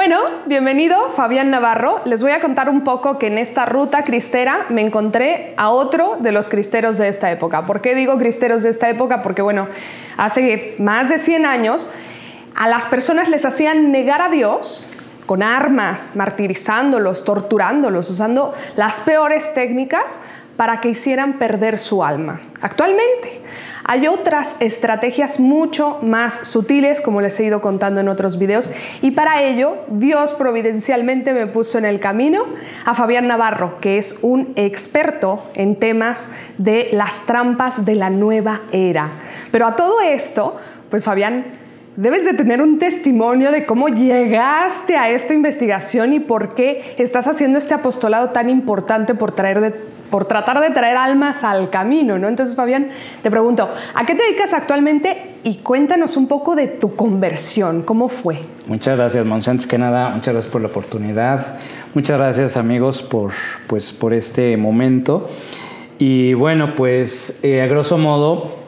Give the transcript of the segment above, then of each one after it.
Bueno, bienvenido Fabián Navarro. Les voy a contar un poco que en esta ruta cristera me encontré a otro de los cristeros de esta época. ¿Por qué digo cristeros de esta época? Porque bueno, hace más de 100 años a las personas les hacían negar a Dios con armas, martirizándolos, torturándolos, usando las peores técnicas para que hicieran perder su alma. Actualmente hay otras estrategias mucho más sutiles, como les he ido contando en otros videos, y para ello Dios providencialmente me puso en el camino a Fabián Navarro, que es un experto en temas de las trampas de la nueva era. Pero a todo esto, pues Fabián, debes de tener un testimonio de cómo llegaste a esta investigación y por qué estás haciendo este apostolado tan importante por tratar de traer almas al camino, ¿no? Entonces, Fabián, te pregunto, ¿a qué te dedicas actualmente? Y cuéntanos un poco de tu conversión, ¿cómo fue? Muchas gracias, Monse. Antes que nada, muchas gracias por la oportunidad. Muchas gracias, amigos, por este momento. Y bueno, pues, a grosso modo,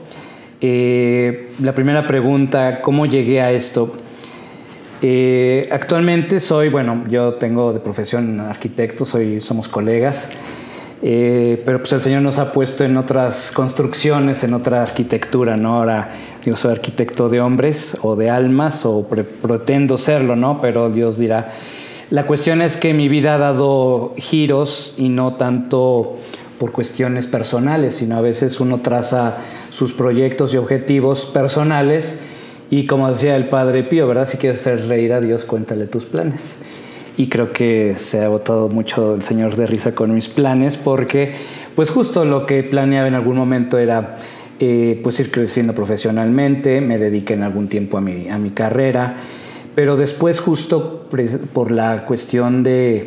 la primera pregunta, ¿cómo llegué a esto? Actualmente yo tengo de profesión arquitecto, somos colegas. Pero pues el Señor nos ha puesto en otras construcciones, en otra arquitectura, ¿no? Ahora yo soy arquitecto de hombres o de almas, o pretendo serlo, ¿no? Pero Dios dirá. La cuestión es que mi vida ha dado giros, y no tanto por cuestiones personales, sino a veces uno traza sus proyectos y objetivos personales, y como decía el Padre Pío, ¿verdad? Si quieres hacer reír a Dios, cuéntale tus planes. Y creo que se ha botado mucho el Señor de risa con mis planes, porque pues justo lo que planeaba en algún momento era pues ir creciendo profesionalmente. Me dediqué en algún tiempo a mi carrera, pero después, justo por la cuestión de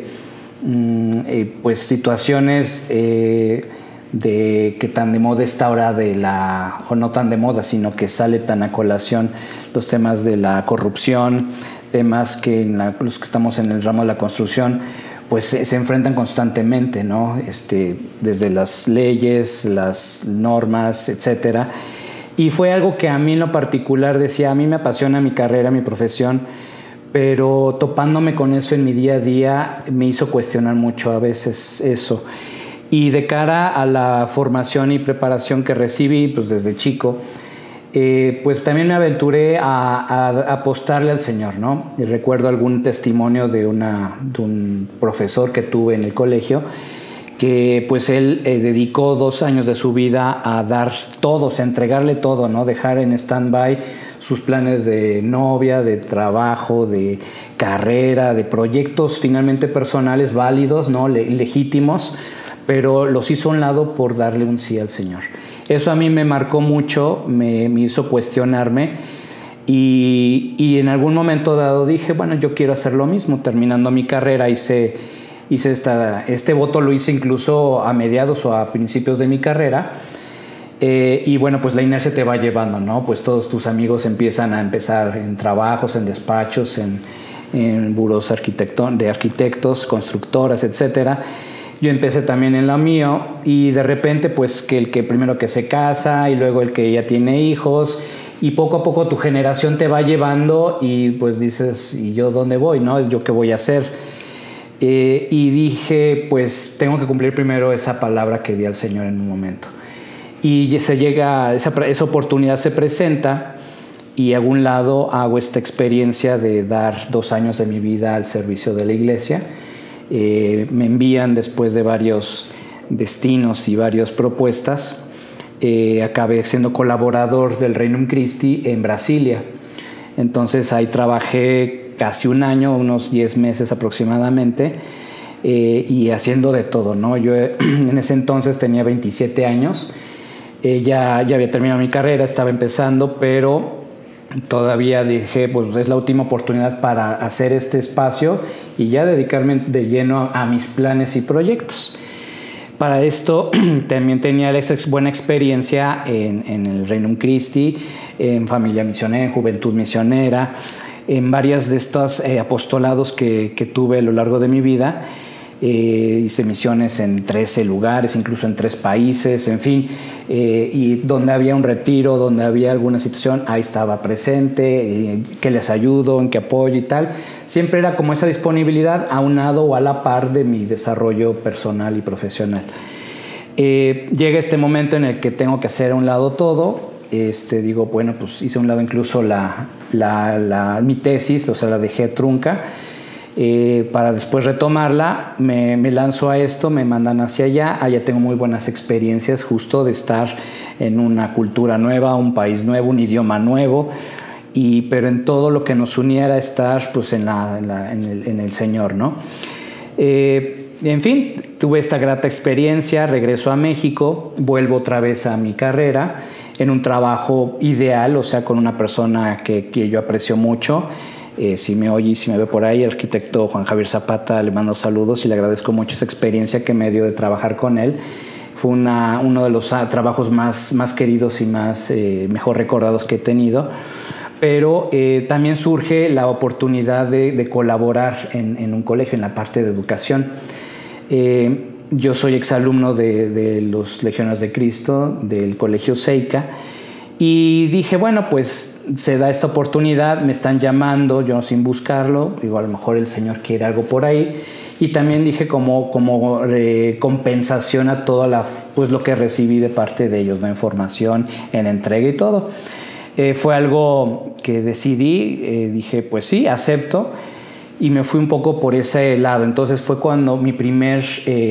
pues situaciones de que tan de moda está ahora o no tan de moda, sino que sale tan a colación los temas de la corrupción, temas que los que estamos en el ramo de la construcción pues se enfrentan constantemente, ¿no? Desde las leyes, las normas, etcétera. Y fue algo que a mí en lo particular decía, a mí me apasiona mi carrera, mi profesión, pero topándome con eso en mi día a día me hizo cuestionar mucho a veces eso. Y de cara a la formación y preparación que recibí pues desde chico, pues también me aventuré a apostarle al Señor, ¿no? Y recuerdo algún testimonio de un profesor que tuve en el colegio, que pues él dedicó 2 años de su vida a dar todo, o sea, entregarle todo, ¿no? Dejar en stand-by sus planes de novia, de trabajo, de carrera, de proyectos finalmente personales válidos, ¿no? Legítimos, pero los hizo a un lado por darle un sí al Señor. Eso a mí me marcó mucho, me hizo cuestionarme, y en algún momento dado dije, bueno, yo quiero hacer lo mismo. Terminando mi carrera hice este voto, lo hice incluso a mediados o a principios de mi carrera, y bueno, pues la inercia te va llevando, ¿no? Pues todos tus amigos empiezan en trabajos, en despachos, en buros de arquitectos, constructoras, etcétera. Yo empecé también en lo mío, y de repente pues que el que primero que se casa, y luego el que ya tiene hijos, y poco a poco tu generación te va llevando, y pues dices, ¿y yo dónde voy, no? ¿Yo qué voy a hacer? Y dije, pues tengo que cumplir primero esa palabra que di al Señor en un momento. Y esa oportunidad se presenta, y a un lado hago esta experiencia de dar 2 años de mi vida al servicio de la iglesia. Me envían después de varios destinos y varias propuestas. Acabé siendo colaborador del Regnum Christi en Brasilia. Entonces ahí trabajé casi 1 año, unos 10 meses aproximadamente, y haciendo de todo, ¿no? Yo en ese entonces tenía 27 años, ya había terminado mi carrera, estaba empezando, pero todavía dije, pues es la última oportunidad para hacer este espacio y ya dedicarme de lleno a mis planes y proyectos. Para esto también tenía la buena experiencia en el Regnum Christi, en familia misionera, en juventud misionera, en varias de estos apostolados que tuve a lo largo de mi vida. hice misiones en 13 lugares, incluso en 3 países, en fin, y donde había un retiro, donde había alguna situación, ahí estaba presente, que les ayudo, en que apoyo y tal. Siempre era como esa disponibilidad aunado o a la par de mi desarrollo personal y profesional. Llega este momento en el que tengo que hacer a un lado todo. Digo, bueno, pues hice a un lado incluso mi tesis, o sea, la dejé trunca. Para después retomarla, me lanzo a esto, me mandan hacia allá tengo muy buenas experiencias justo de estar en una cultura nueva, un país nuevo, un idioma nuevo, pero en todo lo que nos unía era estar pues, en el Señor, ¿no? En fin, tuve esta grata experiencia, regreso a México, vuelvo otra vez a mi carrera, en un trabajo ideal, o sea, con una persona que yo aprecio mucho. Si me oye y si me ve por ahí, el arquitecto Juan Javier Zapata, le mando saludos y le agradezco mucho esa experiencia que me dio de trabajar con él. Fue uno de los trabajos más queridos y mejor recordados que he tenido. Pero también surge la oportunidad de colaborar en un colegio, en la parte de educación. Yo soy exalumno de los Legionarios de Cristo, del Colegio Seica, y dije, bueno, pues se da esta oportunidad, me están llamando, yo sin buscarlo, digo, a lo mejor el Señor quiere algo por ahí, y también dije como compensación a todo pues lo que recibí de parte de ellos, ¿no? En formación, en entrega y todo. Fue algo que decidí, dije, pues sí, acepto, y me fui un poco por ese lado. Entonces fue cuando mi primer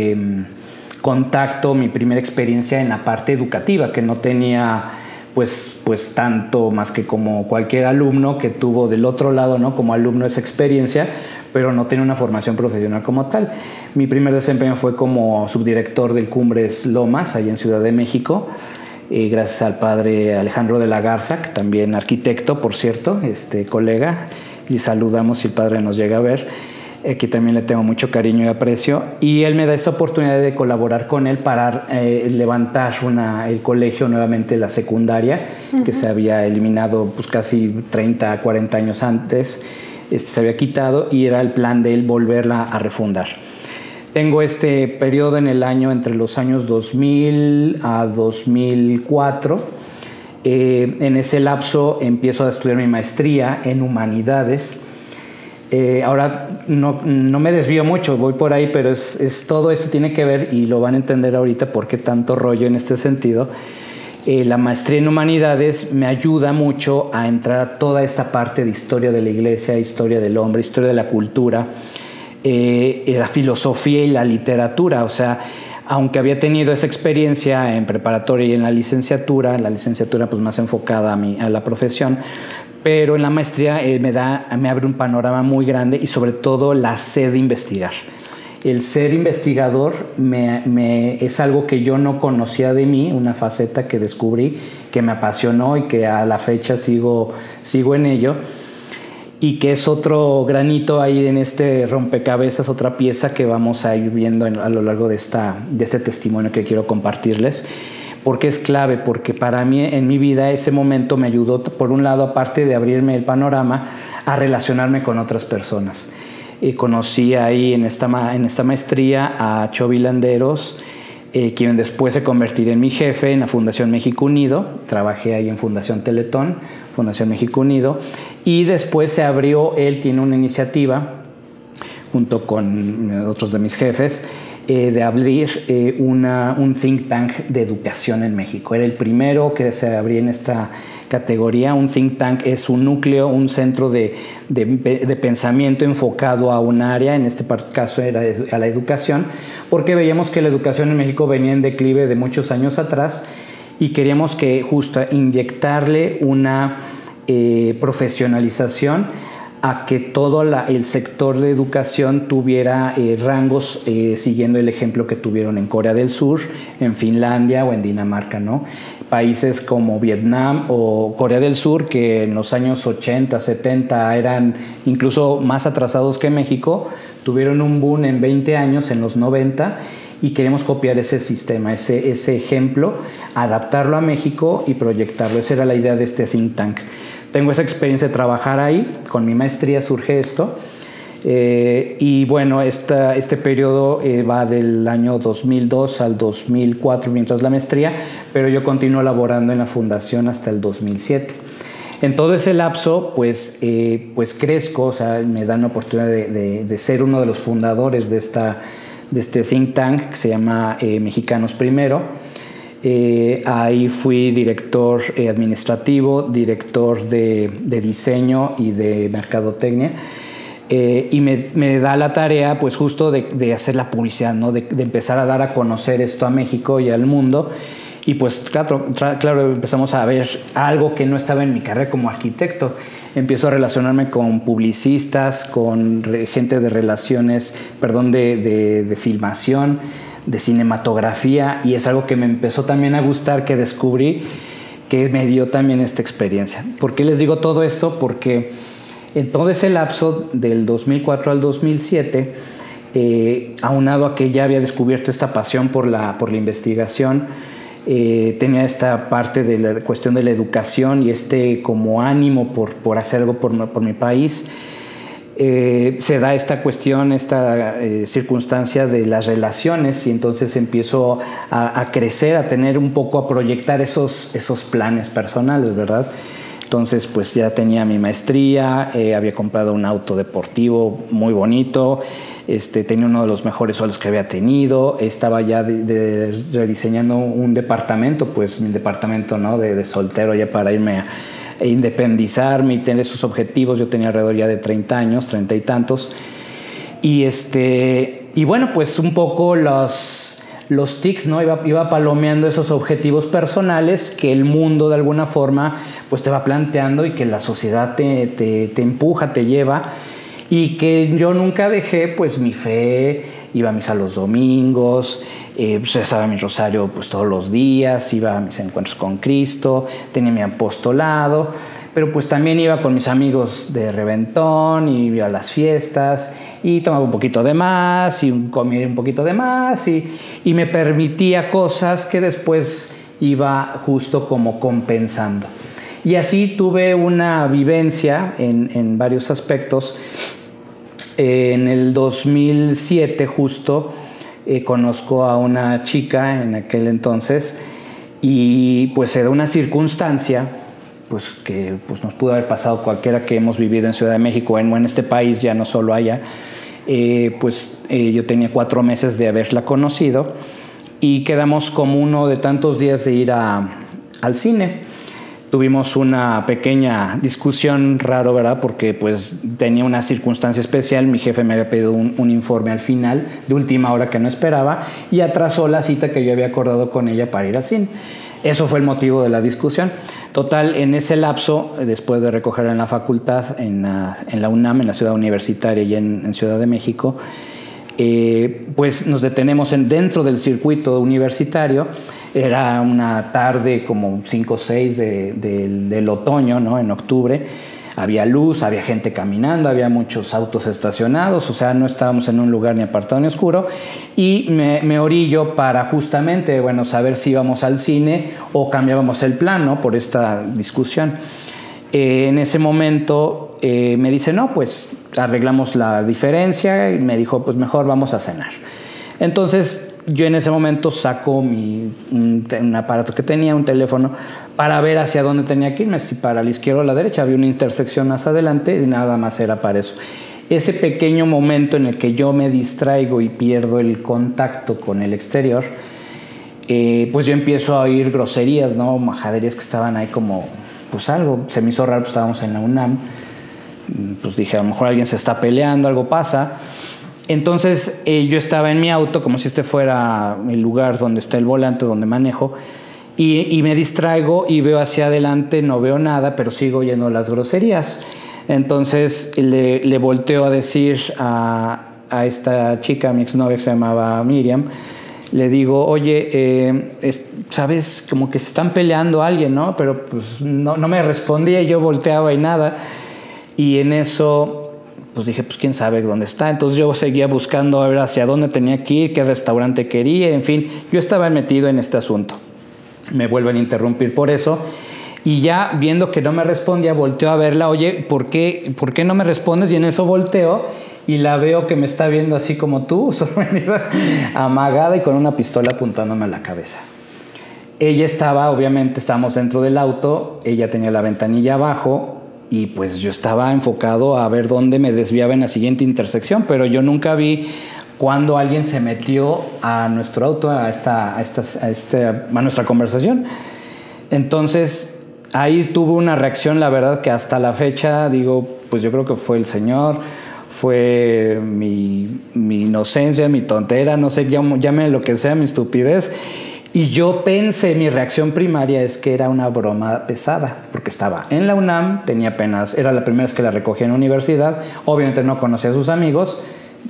contacto, mi primera experiencia en la parte educativa, que no tenía pues tanto más que como cualquier alumno que tuvo del otro lado, ¿no? Como alumno esa experiencia, pero no tenía una formación profesional como tal. Mi primer desempeño fue como subdirector del Cumbres Lomas, allá en Ciudad de México, gracias al padre Alejandro de la Garza, que también arquitecto, por cierto, colega, y saludamos si el padre nos llega a ver, que también le tengo mucho cariño y aprecio, y él me da esta oportunidad de colaborar con él para levantar el colegio nuevamente, la secundaria, que se había eliminado pues casi 30, 40 años antes, se había quitado, y era el plan de él volverla a refundar. Tengo este periodo en el año, entre los años 2000 a 2004. En ese lapso empiezo a estudiar mi maestría en Humanidades. Ahora no me desvío mucho, voy por ahí, pero todo eso tiene que ver, y lo van a entender ahorita por qué tanto rollo en este sentido. La maestría en Humanidades me ayuda mucho a entrar a toda esta parte de historia de la iglesia, historia del hombre, historia de la cultura, la filosofía y la literatura. O sea, aunque había tenido esa experiencia en preparatoria y en la licenciatura pues más enfocada a la profesión, pero en la maestría me abre un panorama muy grande, y sobre todo la sed de investigar. El ser investigador es algo que yo no conocía de mí, una faceta que descubrí, que me apasionó y que a la fecha sigo en ello, y que es otro granito ahí en este rompecabezas, otra pieza que vamos a ir viendo a lo largo de este testimonio que quiero compartirles. Porque es clave, porque para mí en mi vida ese momento me ayudó, por un lado, aparte de abrirme el panorama, a relacionarme con otras personas. Conocí ahí en esta maestría a Chovy Landeros, quien después se convertiría en mi jefe en la Fundación México Unido. Trabajé ahí en Fundación Teletón, Fundación México Unido, y después él tiene una iniciativa, junto con otros de mis jefes, de abrir un think tank de educación en México. Era el primero que se abría en esta categoría. Un think tank es un núcleo, un centro de pensamiento enfocado a un área, en este caso era a la educación, porque veíamos que la educación en México venía en declive de muchos años atrás, y queríamos que justo inyectarle una profesionalización a que todo el sector de educación tuviera rangos siguiendo el ejemplo que tuvieron en Corea del Sur, en Finlandia o en Dinamarca, ¿no? Países como Vietnam o Corea del Sur, que en los años 80, 70 eran incluso más atrasados que México, tuvieron un boom en 20 años, en los 90, y queremos copiar ese sistema, ese ejemplo, adaptarlo a México y proyectarlo. Esa era la idea de este think tank. Tengo esa experiencia de trabajar ahí, con mi maestría surge esto, Y bueno, este periodo va del año 2002 al 2004 mientras la maestría, pero yo continúo laborando en la fundación hasta el 2007. En todo ese lapso, pues crezco, o sea, me dan la oportunidad de ser uno de los fundadores de este think tank que se llama Mexicanos Primero. Ahí fui director administrativo, director de diseño y de mercadotecnia. Y me da la tarea, pues justo de hacer la publicidad, ¿no? De empezar a dar a conocer esto a México y al mundo. Y pues claro, empezamos a ver algo que no estaba en mi carrera como arquitecto. Empiezo a relacionarme con publicistas, con gente de relaciones, de filmación, de cinematografía, y es algo que me empezó también a gustar, que descubrí, que me dio también esta experiencia. ¿Por qué les digo todo esto? Porque en todo ese lapso del 2004 al 2007, aunado a que ya había descubierto esta pasión por la investigación, tenía esta parte de la cuestión de la educación y como ánimo por hacer algo por mi país. Se da esta cuestión, esta circunstancia de las relaciones, y entonces empiezo a crecer, a tener un poco, a proyectar esos planes personales, ¿verdad? Entonces pues ya tenía mi maestría, había comprado un auto deportivo muy bonito, tenía uno de los mejores sueldos que había tenido, estaba ya rediseñando un departamento, pues mi departamento, ¿no? de soltero, ya para irme a independizarme y tener esos objetivos. Yo tenía alrededor ya de 30 años, 30 y tantos. Y bueno, pues un poco los tics, ¿no? Iba palomeando esos objetivos personales que el mundo de alguna forma pues te va planteando y que la sociedad te empuja, te lleva, y que yo nunca dejé pues mi fe. Iba a misa los domingos, rezaba mi rosario pues todos los días, iba a mis encuentros con Cristo, tenía mi apostolado, pero pues también iba con mis amigos de reventón y iba a las fiestas y tomaba un poquito de más y comía un poquito de más y me permitía cosas que después iba justo como compensando. Y así tuve una vivencia en varios aspectos. En el 2007 justo conozco a una chica en aquel entonces, y pues se da una circunstancia pues que pues nos pudo haber pasado cualquiera que hemos vivido en Ciudad de México o en este país, ya no solo allá. Yo tenía 4 meses de haberla conocido y quedamos como uno de tantos días de ir al cine. Tuvimos una pequeña discusión, raro, ¿verdad? Porque pues tenía una circunstancia especial. Mi jefe me había pedido un informe al final, de última hora, que no esperaba, y atrasó la cita que yo había acordado con ella para ir al cine. Eso fue el motivo de la discusión. Total, en ese lapso, después de recogerla en la facultad, en la UNAM, en la ciudad universitaria y en Ciudad de México, pues nos detenemos dentro del circuito universitario. Era una tarde como 5 o 6 del otoño, ¿no? En octubre. Había luz, había gente caminando, había muchos autos estacionados, o sea, no estábamos en un lugar ni apartado ni oscuro. Y me orillo para justamente, bueno, saber si íbamos al cine o cambiábamos el plan, ¿no? Por esta discusión. En ese momento me dice, no, pues arreglamos la diferencia, y me dijo, pues mejor vamos a cenar. Entonces yo en ese momento saco un aparato que tenía, un teléfono, para ver hacia dónde tenía que irme, si para la izquierda o la derecha. Había una intersección más adelante y nada más era para eso. Ese pequeño momento en el que yo me distraigo y pierdo el contacto con el exterior, pues yo empiezo a oír groserías, ¿no? Majaderías que estaban ahí como, pues algo, se me hizo raro, pues estábamos en la UNAM, pues dije, a lo mejor alguien se está peleando, algo pasa. Entonces yo estaba en mi auto, como si este fuera el lugar donde está el volante, donde manejo, y me distraigo y veo hacia adelante, no veo nada, pero sigo oyendo las groserías. Entonces le volteo a decir a esta chica, mi exnovia, que se llamaba Miriam, le digo, oye, ¿sabes? Como que se están peleando alguien, ¿no? Pero pues no me respondía, yo volteaba y nada. Y en eso pues dije, pues quién sabe dónde está. Entonces yo seguía buscando a ver hacia dónde tenía que ir, qué restaurante quería, en fin, yo estaba metido en este asunto. Me vuelven a interrumpir por eso. Y ya viendo que no me respondía, volteo a verla, oye, ¿por qué no me respondes? Y en eso volteo y la veo que me está viendo así como tú, sorprendida, amagada y con una pistola apuntándome a la cabeza. Ella estaba, obviamente, estábamos dentro del auto, ella tenía la ventanilla abajo y pues yo estaba enfocado a ver dónde me desviaba en la siguiente intersección, pero yo nunca vi cuando alguien se metió a nuestro auto, a nuestra conversación. Entonces ahí tuve una reacción, la verdad, que hasta la fecha digo, pues yo creo que fue el Señor, fue mi inocencia, mi tontera, no sé, llame lo que sea, mi estupidez. Y yo pensé, mi reacción primaria es que era una broma pesada, porque estaba en la UNAM, tenía apenas, era la primera vez que la recogía en la universidad, obviamente no conocía a sus amigos,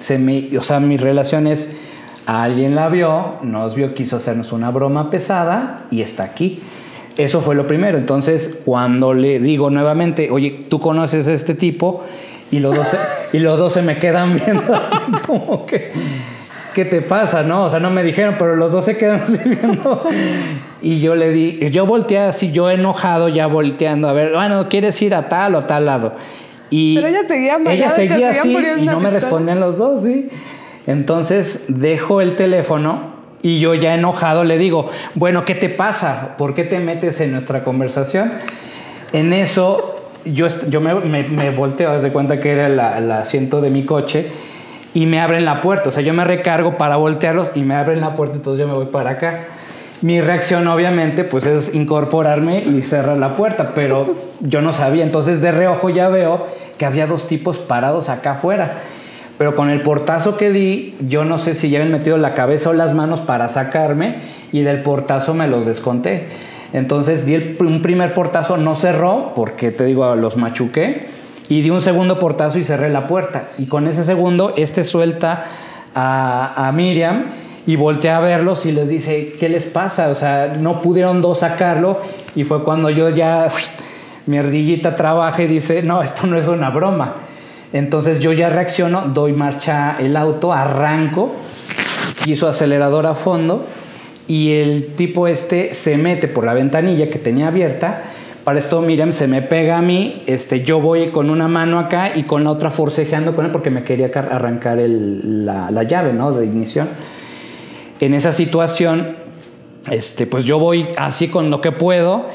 mi relación es, alguien la vio, nos vio, quiso hacernos una broma pesada y está aquí. Eso fue lo primero. Entonces, cuando le digo nuevamente, oye, ¿tú conoces a este tipo? Y los dos se me quedan viendo así como que, ¿qué te pasa, no? O sea, no me dijeron, pero los dos se quedan así viendo. Y yo volteé así, yo enojado, ya volteando, a ver, bueno, ¿quieres ir a tal o a tal lado? Y pero ella seguía así y no me respondían los dos, ¿sí? Entonces, dejo el teléfono. Y yo ya enojado le digo, bueno, ¿qué te pasa? ¿Por qué te metes en nuestra conversación? En eso yo me volteo, haz de cuenta que era el asiento de mi coche y me abren la puerta. O sea, yo me recargo para voltearlos y me abren la puerta, entonces yo me voy para acá. Mi reacción obviamente pues es incorporarme y cerrar la puerta, pero yo no sabía. Entonces de reojo ya veo que había dos tipos parados acá afuera. Pero con el portazo que di, yo no sé si ya habían metido la cabeza o las manos para sacarme y del portazo me los desconté. Entonces di un primer portazo, no cerró porque te digo, los machuqué y di un segundo portazo y cerré la puerta. Y con ese segundo, suelta a Miriam y voltea a verlos y les dice, ¿qué les pasa? O sea, no pudieron dos sacarlo y fue cuando yo ya, mi ardillita trabaja y dice, no, esto no es una broma. Entonces yo ya reacciono, doy marcha el auto, arranco, piso acelerador a fondo y el tipo se mete por la ventanilla que tenía abierta. Para esto Miriam se me pega a mí, yo voy con una mano acá y con la otra forcejeando con él porque me quería arrancar la llave, ¿no?, de ignición. En esa situación, pues yo voy así con lo que puedo.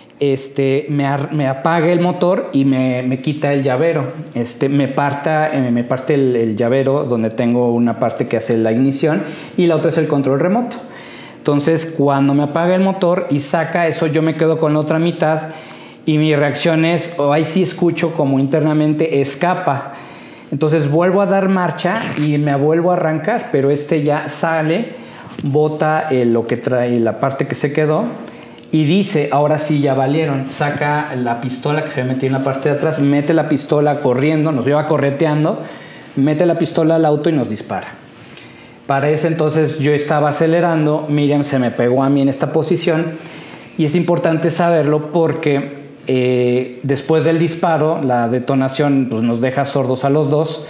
Me apaga el motor y me quita el llavero. Me parte el llavero donde tengo una parte que hace la ignición y la otra es el control remoto. Entonces, cuando me apaga el motor y saca eso, yo me quedo con la otra mitad y mi reacción es, ahí sí escucho como internamente escapa. Entonces vuelvo a dar marcha y me vuelvo a arrancar, pero ya sale, bota lo que trae, la parte que se quedó. Y dice, ahora sí ya valieron. Saca la pistola que se metió en la parte de atrás, mete la pistola corriendo, nos lleva correteando, mete la pistola al auto y nos dispara. Para ese entonces yo estaba acelerando, Miriam se me pegó a mí en esta posición y es importante saberlo porque después del disparo, la detonación pues, nos deja sordos a los dos.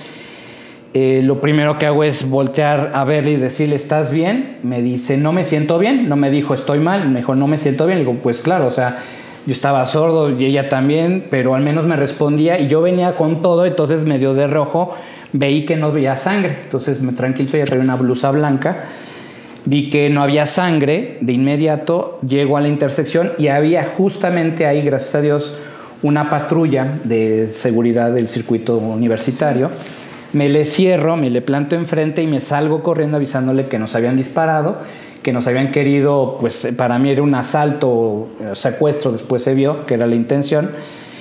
Lo primero que hago es voltear a verle y decirle, ¿estás bien? Me dice, no me siento bien. No me dijo, estoy mal. Me dijo, no me siento bien. Le digo, pues claro, o sea, yo estaba sordo y ella también, pero al menos me respondía y yo venía con todo, entonces medio de rojo, veí que no veía sangre. Entonces me tranquilizó, ella traía una blusa blanca. Vi que no había sangre, de inmediato llego a la intersección y había justamente ahí, gracias a Dios, una patrulla de seguridad del circuito universitario. Sí. Me le cierro, me le planto enfrente y me salgo corriendo avisándole que nos habían disparado, que nos habían querido, pues para mí era un asalto o secuestro, después se vio que era la intención,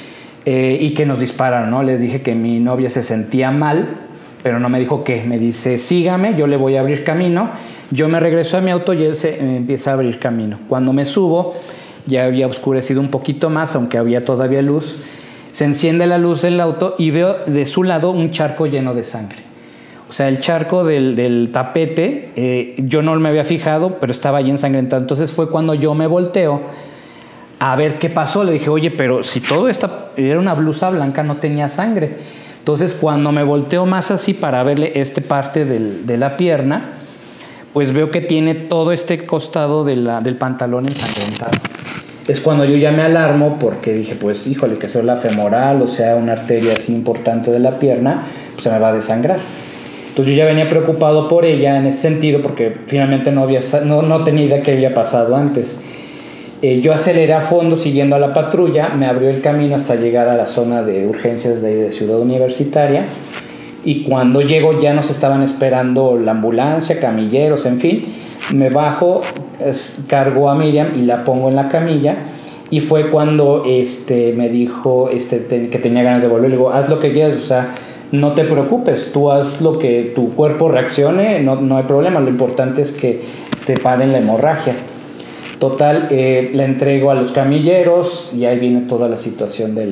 y que nos dispararon, ¿no? Les dije que mi novia se sentía mal, pero no me dijo qué. Me dice, sígame, yo le voy a abrir camino. Yo me regreso a mi auto y él me empieza a abrir camino. Cuando me subo, ya había oscurecido un poquito más, aunque había todavía luz. Se enciende la luz del auto y veo de su lado un charco lleno de sangre. O sea, el charco del tapete, yo no me había fijado, pero estaba ahí ensangrentado. Entonces fue cuando yo me volteo a ver qué pasó. Le dije, oye, pero si todo esto era una blusa blanca, no tenía sangre. Entonces cuando me volteo más así para verle parte de la pierna, pues veo que tiene todo este costado del pantalón ensangrentado. Es cuando yo ya me alarmo porque dije, pues híjole, que sea la femoral, o sea, una arteria así importante de la pierna, pues se me va a desangrar. Entonces yo ya venía preocupado por ella en ese sentido porque finalmente no tenía idea qué había pasado antes. Yo aceleré a fondo siguiendo a la patrulla, me abrió el camino hasta llegar a la zona de urgencias de Ciudad Universitaria, y cuando llego ya nos estaban esperando la ambulancia, camilleros, en fin. Me bajo, cargo a Miriam y la pongo en la camilla, y fue cuando me dijo que tenía ganas de volver. Le digo, haz lo que quieras, o sea, no te preocupes, tú haz lo que tu cuerpo reaccione, no hay problema, lo importante es que te paren la hemorragia. Total, la entrego a los camilleros y ahí viene toda la situación del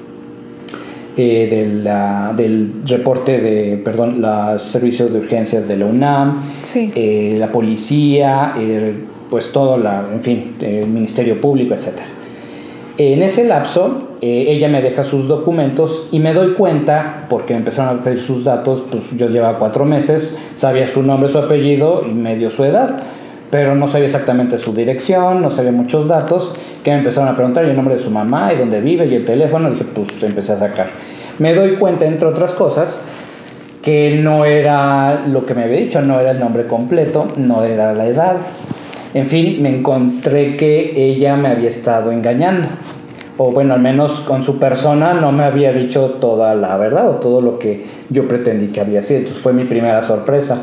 reporte los servicios de urgencias de la UNAM, sí. La policía, pues todo, en fin, el Ministerio Público, etc. En ese lapso, ella me deja sus documentos y me doy cuenta, porque me empezaron a pedir sus datos, pues yo llevaba 4 meses, sabía su nombre, su apellido y medio su edad, pero no sabía exactamente su dirección, no sabía muchos datos, que me empezaron a preguntar el nombre de su mamá y dónde vive y el teléfono. Dije, pues empecé a sacar. Me doy cuenta, entre otras cosas, que no era lo que me había dicho, no era el nombre completo, no era la edad. En fin, me encontré que ella me había estado engañando, o bueno, al menos con su persona no me había dicho toda la verdad o todo lo que yo pretendí que había sido. Entonces fue mi primera sorpresa.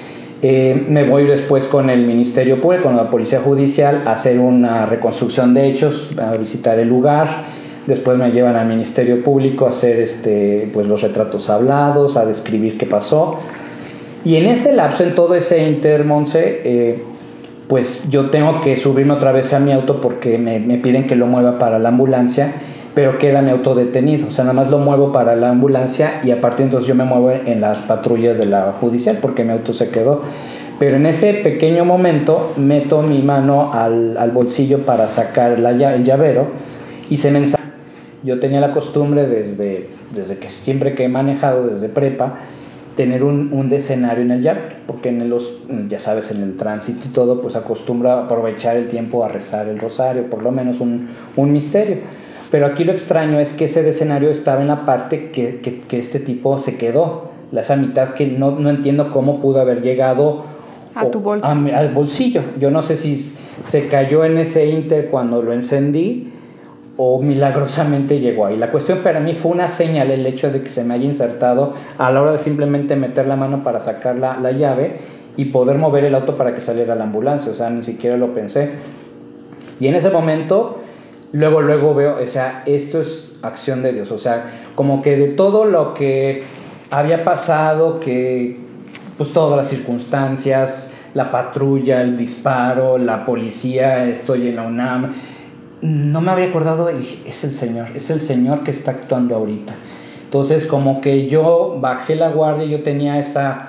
Me voy después con el Ministerio Público, con la Policía Judicial, a hacer una reconstrucción de hechos, a visitar el lugar. Después me llevan al Ministerio Público a hacer pues los retratos hablados, a describir qué pasó. Y en ese lapso, en todo ese Monse, pues yo tengo que subirme otra vez a mi auto porque me piden que lo mueva para la ambulancia, pero queda mi auto detenido. O sea, nada más lo muevo para la ambulancia y a partir de entonces yo me muevo en las patrullas de la judicial porque mi auto se quedó. Pero en ese pequeño momento meto mi mano al bolsillo para sacar el llavero y se me ensancha. Yo tenía la costumbre desde que siempre que he manejado, desde prepa, tener un decenario en el llavero, porque ya sabes, en el tránsito y todo, pues acostumbro a aprovechar el tiempo a rezar el rosario, por lo menos un misterio. Pero aquí lo extraño es que ese decenario estaba en la parte que este tipo se quedó, esa mitad que no entiendo cómo pudo haber llegado a tu bolsa, al bolsillo. Yo no sé si se cayó en ese inter cuando lo encendí o milagrosamente llegó ahí. La cuestión para mí fue una señal el hecho de que se me haya insertado a la hora de simplemente meter la mano para sacar la llave y poder mover el auto para que saliera la ambulancia. O sea, ni siquiera lo pensé. Y en ese momento luego veo, o sea, esto es acción de Dios. O sea, como que de todo lo que había pasado, que pues todas las circunstancias, la patrulla, el disparo, la policía, estoy en la UNAM, no me había acordado, es el Señor que está actuando ahorita. Entonces como que yo bajé la guardia, yo tenía esa,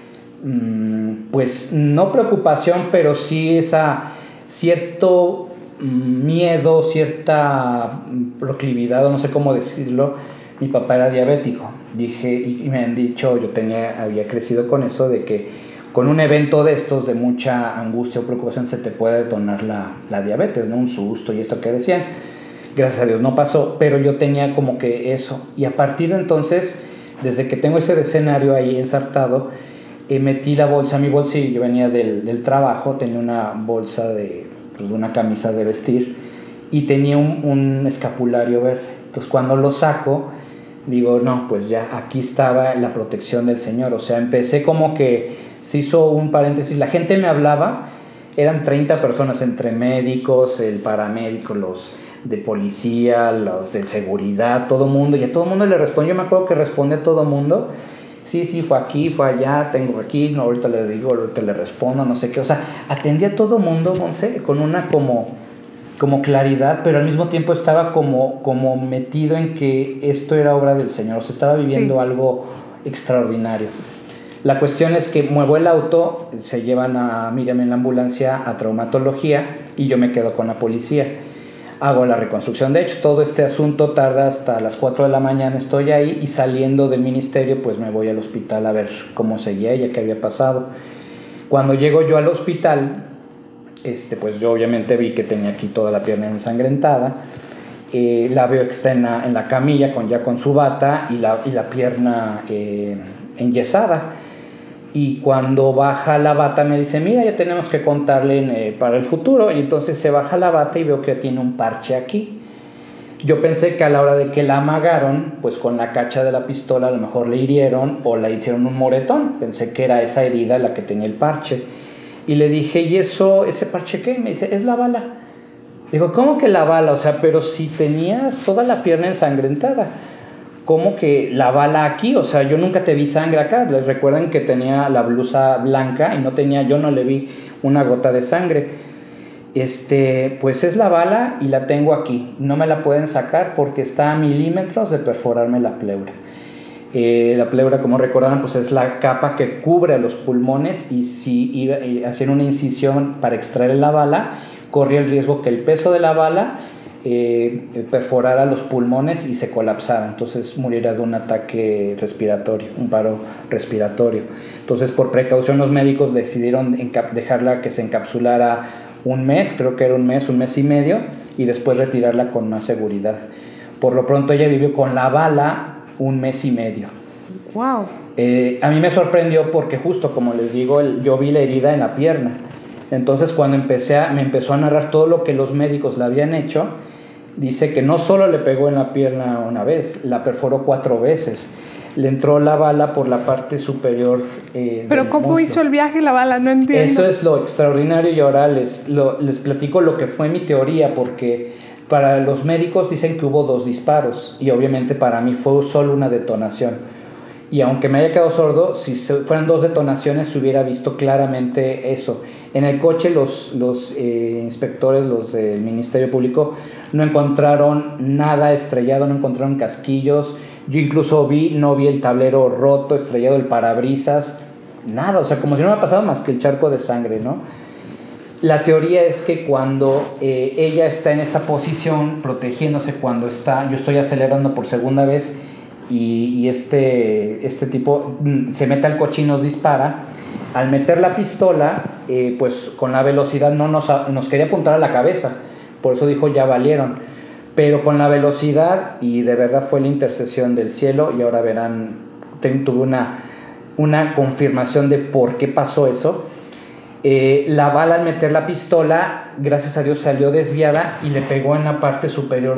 pues no preocupación, pero sí cierto miedo, cierta proclividad, o no sé cómo decirlo. Mi papá era diabético, y me han dicho, había crecido con eso de que con un evento de estos, de mucha angustia o preocupación, se te puede detonar la diabetes, ¿no? Un susto y esto que decían. Gracias a Dios no pasó, pero yo tenía como que eso. Y a partir de entonces, desde que tengo ese escenario ahí ensartado, metí la bolsa a mi bolsillo. Yo venía del trabajo, tenía una bolsa de una camisa de vestir y tenía un escapulario verde. Entonces cuando lo saco, digo, no, pues ya aquí estaba la protección del Señor. O sea, empecé como que se hizo un paréntesis, la gente me hablaba, eran 30 personas entre médicos, el paramédico, los de policía, los de seguridad, todo mundo, y a todo mundo le respondió. Yo me acuerdo que respondí a todo mundo, sí, fue aquí, fue allá, tengo aquí, no, ahorita le digo, ahorita le respondo, no sé qué. O sea, atendí a todo mundo, Monse, con una como claridad, pero al mismo tiempo estaba como metido en que esto era obra del Señor. O sea, estaba viviendo algo extraordinario. La cuestión es que muevo el auto, se llevan a Miriam en la ambulancia a traumatología y yo me quedo con la policía. Hago la reconstrucción de hechos. Todo este asunto tarda hasta las 4 de la mañana, estoy ahí, y saliendo del ministerio pues me voy al hospital a ver cómo seguía ella, qué había pasado. Cuando llego yo al hospital, pues yo obviamente vi que tenía aquí toda la pierna ensangrentada. La veo que está en la camilla con su bata y la pierna enyesada. Y cuando baja la bata me dice, mira, ya tenemos que contarle para el futuro. Y entonces se baja la bata y veo que tiene un parche aquí. Yo pensé que a la hora de que la amagaron, pues con la cacha de la pistola a lo mejor le hirieron o le hicieron un moretón. Pensé que era esa herida la que tenía el parche. Y le dije, ¿y ese parche qué? Me dice, es la bala. Digo, ¿cómo que la bala? O sea, pero si tenía toda la pierna ensangrentada. ¿Cómo que la bala aquí? O sea, yo nunca te vi sangre acá. Les recuerdan que tenía la blusa blanca y yo no le vi una gota de sangre. Pues es la bala y la tengo aquí. No me la pueden sacar porque está a milímetros de perforarme la pleura. La pleura, como recordarán, pues es la capa que cubre a los pulmones y si hacían una incisión para extraer la bala, corría el riesgo que el peso de la bala perforara los pulmones y se colapsara. Entonces muriera de un ataque respiratorio, un paro respiratorio. Entonces, por precaución, los médicos decidieron dejarla que se encapsulara un mes, creo que era un mes y medio, y después retirarla con más seguridad. Por lo pronto ella vivió con la bala un mes y medio. Wow. A mí me sorprendió porque justo como les digo, yo vi la herida en la pierna. Entonces cuando me empezó a narrar todo lo que los médicos le habían hecho, dice que no solo le pegó en la pierna una vez, la perforó 4 veces. Le entró la bala por la parte superior. Pero ¿cómo muslo. Hizo el viaje la bala? No entiendo. Eso es lo extraordinario y ahora les platico lo que fue mi teoría, porque para los médicos dicen que hubo 2 disparos y obviamente para mí fue solo una detonación. Y aunque me haya quedado sordo, si fueran 2 detonaciones se hubiera visto claramente eso. En el coche los inspectores, los del Ministerio Público, no encontraron nada estrellado, no encontraron casquillos. Yo incluso no vi el tablero roto, estrellado, el parabrisas, nada, o sea, como si no me ha pasado más que el charco de sangre, ¿no? La teoría es que cuando ella está en esta posición, protegiéndose, yo estoy acelerando por segunda vez y este tipo se mete al coche y nos dispara. Al meter la pistola, pues con la velocidad nos quería apuntar a la cabeza, por eso dijo, ya valieron. Pero con la velocidad, y de verdad fue la intercesión del cielo, y ahora verán, tuve una confirmación de por qué pasó eso. La bala al meter la pistola, gracias a Dios salió desviada y le pegó en la parte superior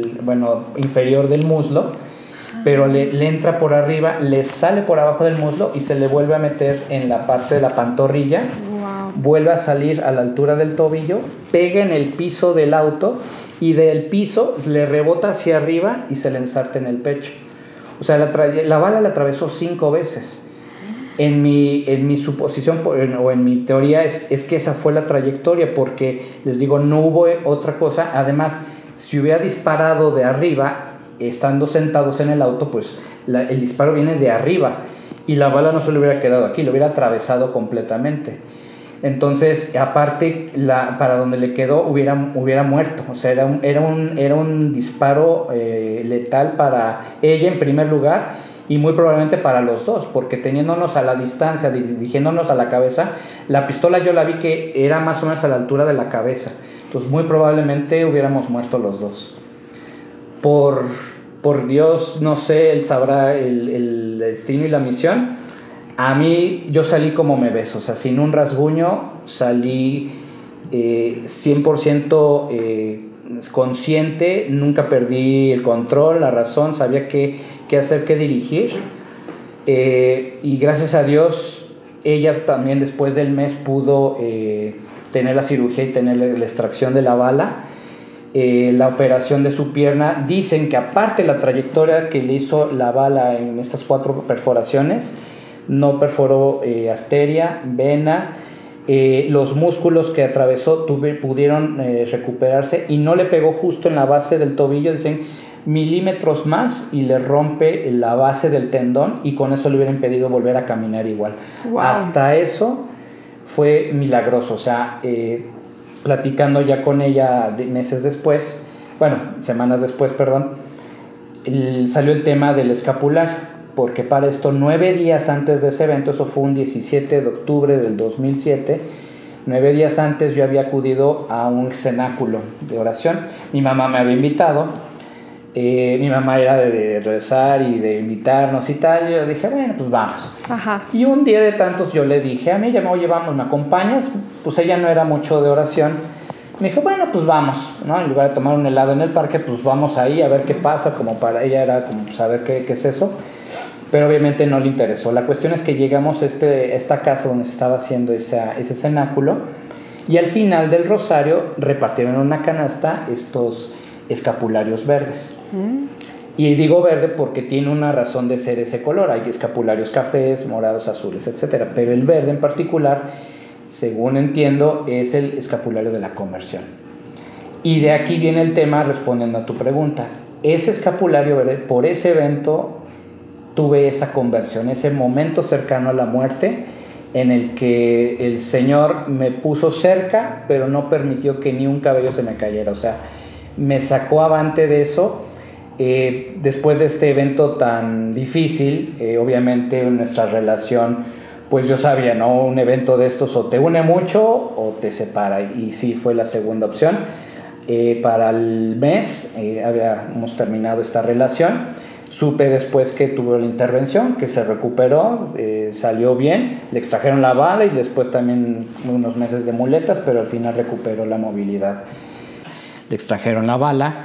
inferior del muslo, pero le entra por arriba, le sale por abajo del muslo y se le vuelve a meter en la parte de la pantorrilla. Wow. Vuelve a salir a la altura del tobillo, pega en el piso del auto y del piso le rebota hacia arriba y se le ensarta en el pecho. O sea, la bala la atravesó 5 veces. En mi suposición o en mi teoría es que esa fue la trayectoria, porque les digo, no hubo otra cosa. Además, si hubiera disparado de arriba, estando sentados en el auto, pues el disparo viene de arriba y la bala no se le hubiera quedado aquí, lo hubiera atravesado completamente. Entonces, aparte, para donde le quedó hubiera muerto. O sea, era un disparo letal para ella en primer lugar y muy probablemente para los dos, porque teniéndonos a la distancia, dirigiéndonos a la cabeza, la pistola yo la vi que era más o menos a la altura de la cabeza. Entonces, muy probablemente hubiéramos muerto los dos. Por Dios, no sé, Él sabrá el destino y la misión. A mí, yo salí como me ves, o sea, sin un rasguño, salí 100% consciente, nunca perdí el control, la razón, sabía qué hacer, qué dirigir. Y gracias a Dios, ella también después del mes pudo tener la cirugía y tener la extracción de la bala. La operación de su pierna, dicen que aparte la trayectoria que le hizo la bala en estas 4 perforaciones, no perforó arteria, vena, los músculos que atravesó pudieron recuperarse y no le pegó justo en la base del tobillo, dicen milímetros más y le rompe la base del tendón y con eso le hubiera impedido volver a caminar igual. Wow. Hasta eso fue milagroso, o sea, platicando ya con ella semanas después, salió el tema del escapular, porque para esto 9 días antes de ese evento, eso fue un 17 de octubre del 2007, 9 días antes yo había acudido a un cenáculo de oración. Mi mamá me había invitado. Mi mamá era de rezar y de invitarnos y tal. Yo dije, bueno, pues vamos. Ajá. Y un día de tantos yo le dije a mí, oye, vamos, ¿me acompañas? Pues ella no era mucho de oración. Me dijo, bueno, pues vamos, ¿no? En lugar de tomar un helado en el parque, pues vamos ahí a ver qué pasa. Como para ella era como saber qué es eso. Pero obviamente no le interesó. La cuestión es que llegamos a esta casa donde se estaba haciendo ese cenáculo, y al final del rosario repartieron en una canasta estos escapularios verdes. Y digo verde porque tiene una razón de ser ese color. Hay escapularios cafés, morados, azules, etc. Pero el verde en particular, según entiendo, es el escapulario de la conversión. Y de aquí viene el tema, respondiendo a tu pregunta. Ese escapulario verde, por ese evento tuve esa conversión, ese momento cercano a la muerte, en el que el Señor me puso cerca, pero no permitió que ni un cabello se me cayera. O sea, me sacó avante de eso. Después de este evento tan difícil, obviamente nuestra relación, pues yo sabía, ¿no? Un evento de estos o te une mucho o te separa, y sí, fue la segunda opción. Para el mes habíamos terminado esta relación. Supe después que tuvo la intervención, que se recuperó, salió bien, le extrajeron la bala y después también unos meses de muletas, pero al final recuperó la movilidad. Le extrajeron la bala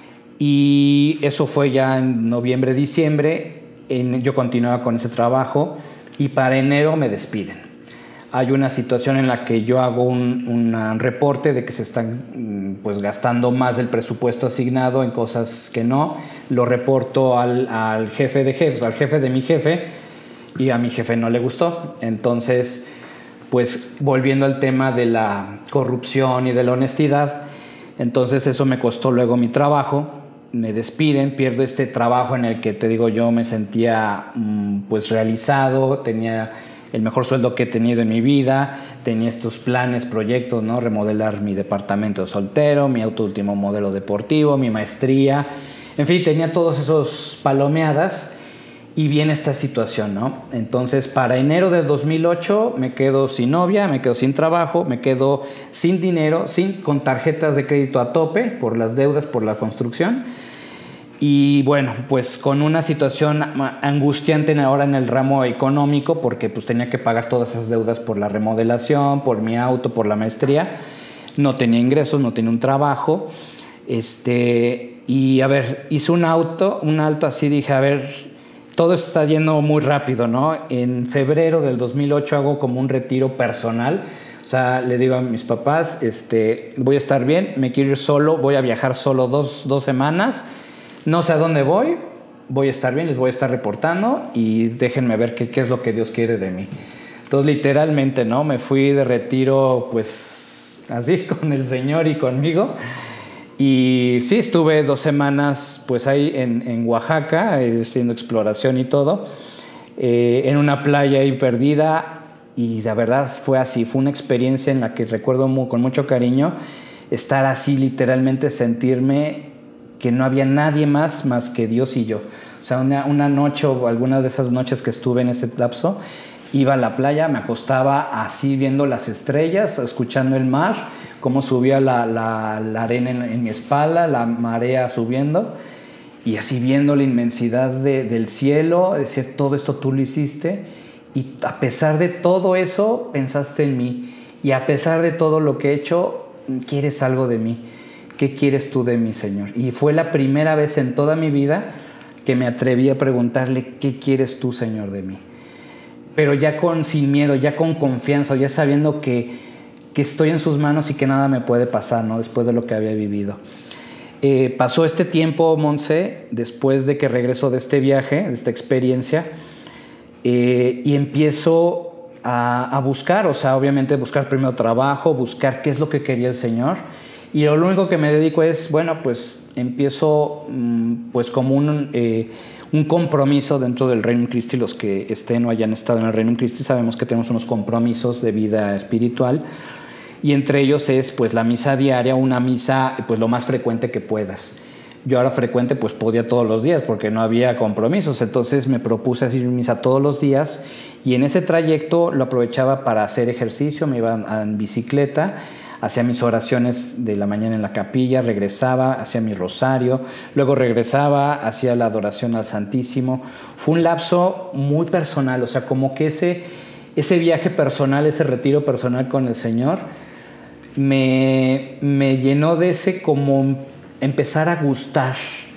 y eso fue ya en noviembre, diciembre. Yo continuaba con ese trabajo y para enero me despiden. Hay una situación en la que yo hago un reporte de que se están pues gastando más del presupuesto asignado en cosas que no. Lo reporto al jefe de jefes, al jefe de mi jefe, y a mi jefe no le gustó. Entonces, pues volviendo al tema de la corrupción y de la honestidad, entonces eso me costó luego mi trabajo. Me despiden, pierdo este trabajo en el que, te digo, yo me sentía pues realizado, tenía el mejor sueldo que he tenido en mi vida, tenía estos planes, proyectos, ¿no? Remodelar mi departamento de soltero, mi auto último modelo deportivo, mi maestría, en fin, tenía todos esos palomeadas, y viene esta situación, ¿no? Entonces, para enero del 2008 me quedo sin novia, me quedo sin trabajo, me quedo sin dinero, con tarjetas de crédito a tope por las deudas, por la construcción. Y bueno, pues con una situación angustiante ahora en el ramo económico, porque pues tenía que pagar todas esas deudas por la remodelación, por mi auto, por la maestría. No tenía ingresos, no tenía un trabajo. Y a ver, hice un alto así, dije, a ver, todo esto está yendo muy rápido, ¿no? En febrero del 2008 hago como un retiro personal. O sea, le digo a mis papás, voy a estar bien, me quiero ir solo, voy a viajar solo dos semanas. No sé a dónde voy a estar bien, les voy a estar reportando y déjenme ver qué es lo que Dios quiere de mí. Entonces, literalmente, ¿no? Me fui de retiro, pues, así, con el Señor y conmigo. Y sí, estuve 2 semanas, pues, ahí en Oaxaca, haciendo exploración y todo, en una playa ahí perdida. Y la verdad fue así, fue una experiencia en la que recuerdo con mucho cariño estar así, literalmente sentirme que no había nadie más que Dios y yo. O sea, una noche o algunas de esas noches que estuve en ese lapso, iba a la playa, me acostaba así viendo las estrellas, escuchando el mar, cómo subía la arena en mi espalda, la marea subiendo, y así viendo la inmensidad del cielo, decir, todo esto tú lo hiciste, y a pesar de todo eso, pensaste en mí, y a pesar de todo lo que he hecho, quieres algo de mí. ¿Qué quieres tú de mí, Señor? Y fue la primera vez en toda mi vida que me atreví a preguntarle, ¿qué quieres tú, Señor, de mí? Pero ya sin miedo, ya con confianza, ya sabiendo que estoy en sus manos y que nada me puede pasar, ¿no? Después de lo que había vivido. Pasó este tiempo, Monse, después de que regreso de este viaje, de esta experiencia, y empiezo a buscar, o sea, obviamente buscar primero trabajo, buscar qué es lo que quería el Señor. Y lo único que me dedico es, bueno, pues empiezo pues como un compromiso dentro del Reino Christi. Los que estén o hayan estado en el Reino Christi sabemos que tenemos unos compromisos de vida espiritual, y entre ellos es pues la misa diaria, una misa pues lo más frecuente que puedas. Yo era frecuente, pues podía todos los días porque no había compromisos. Entonces me propuse hacer misa todos los días y en ese trayecto lo aprovechaba para hacer ejercicio, me iba en bicicleta, hacía mis oraciones de la mañana en la capilla, regresaba, hacía mi rosario, luego regresaba, hacía la adoración al Santísimo. Fue un lapso muy personal, o sea, como que ese viaje personal, ese retiro personal con el Señor me llenó de ese como empezar a gustar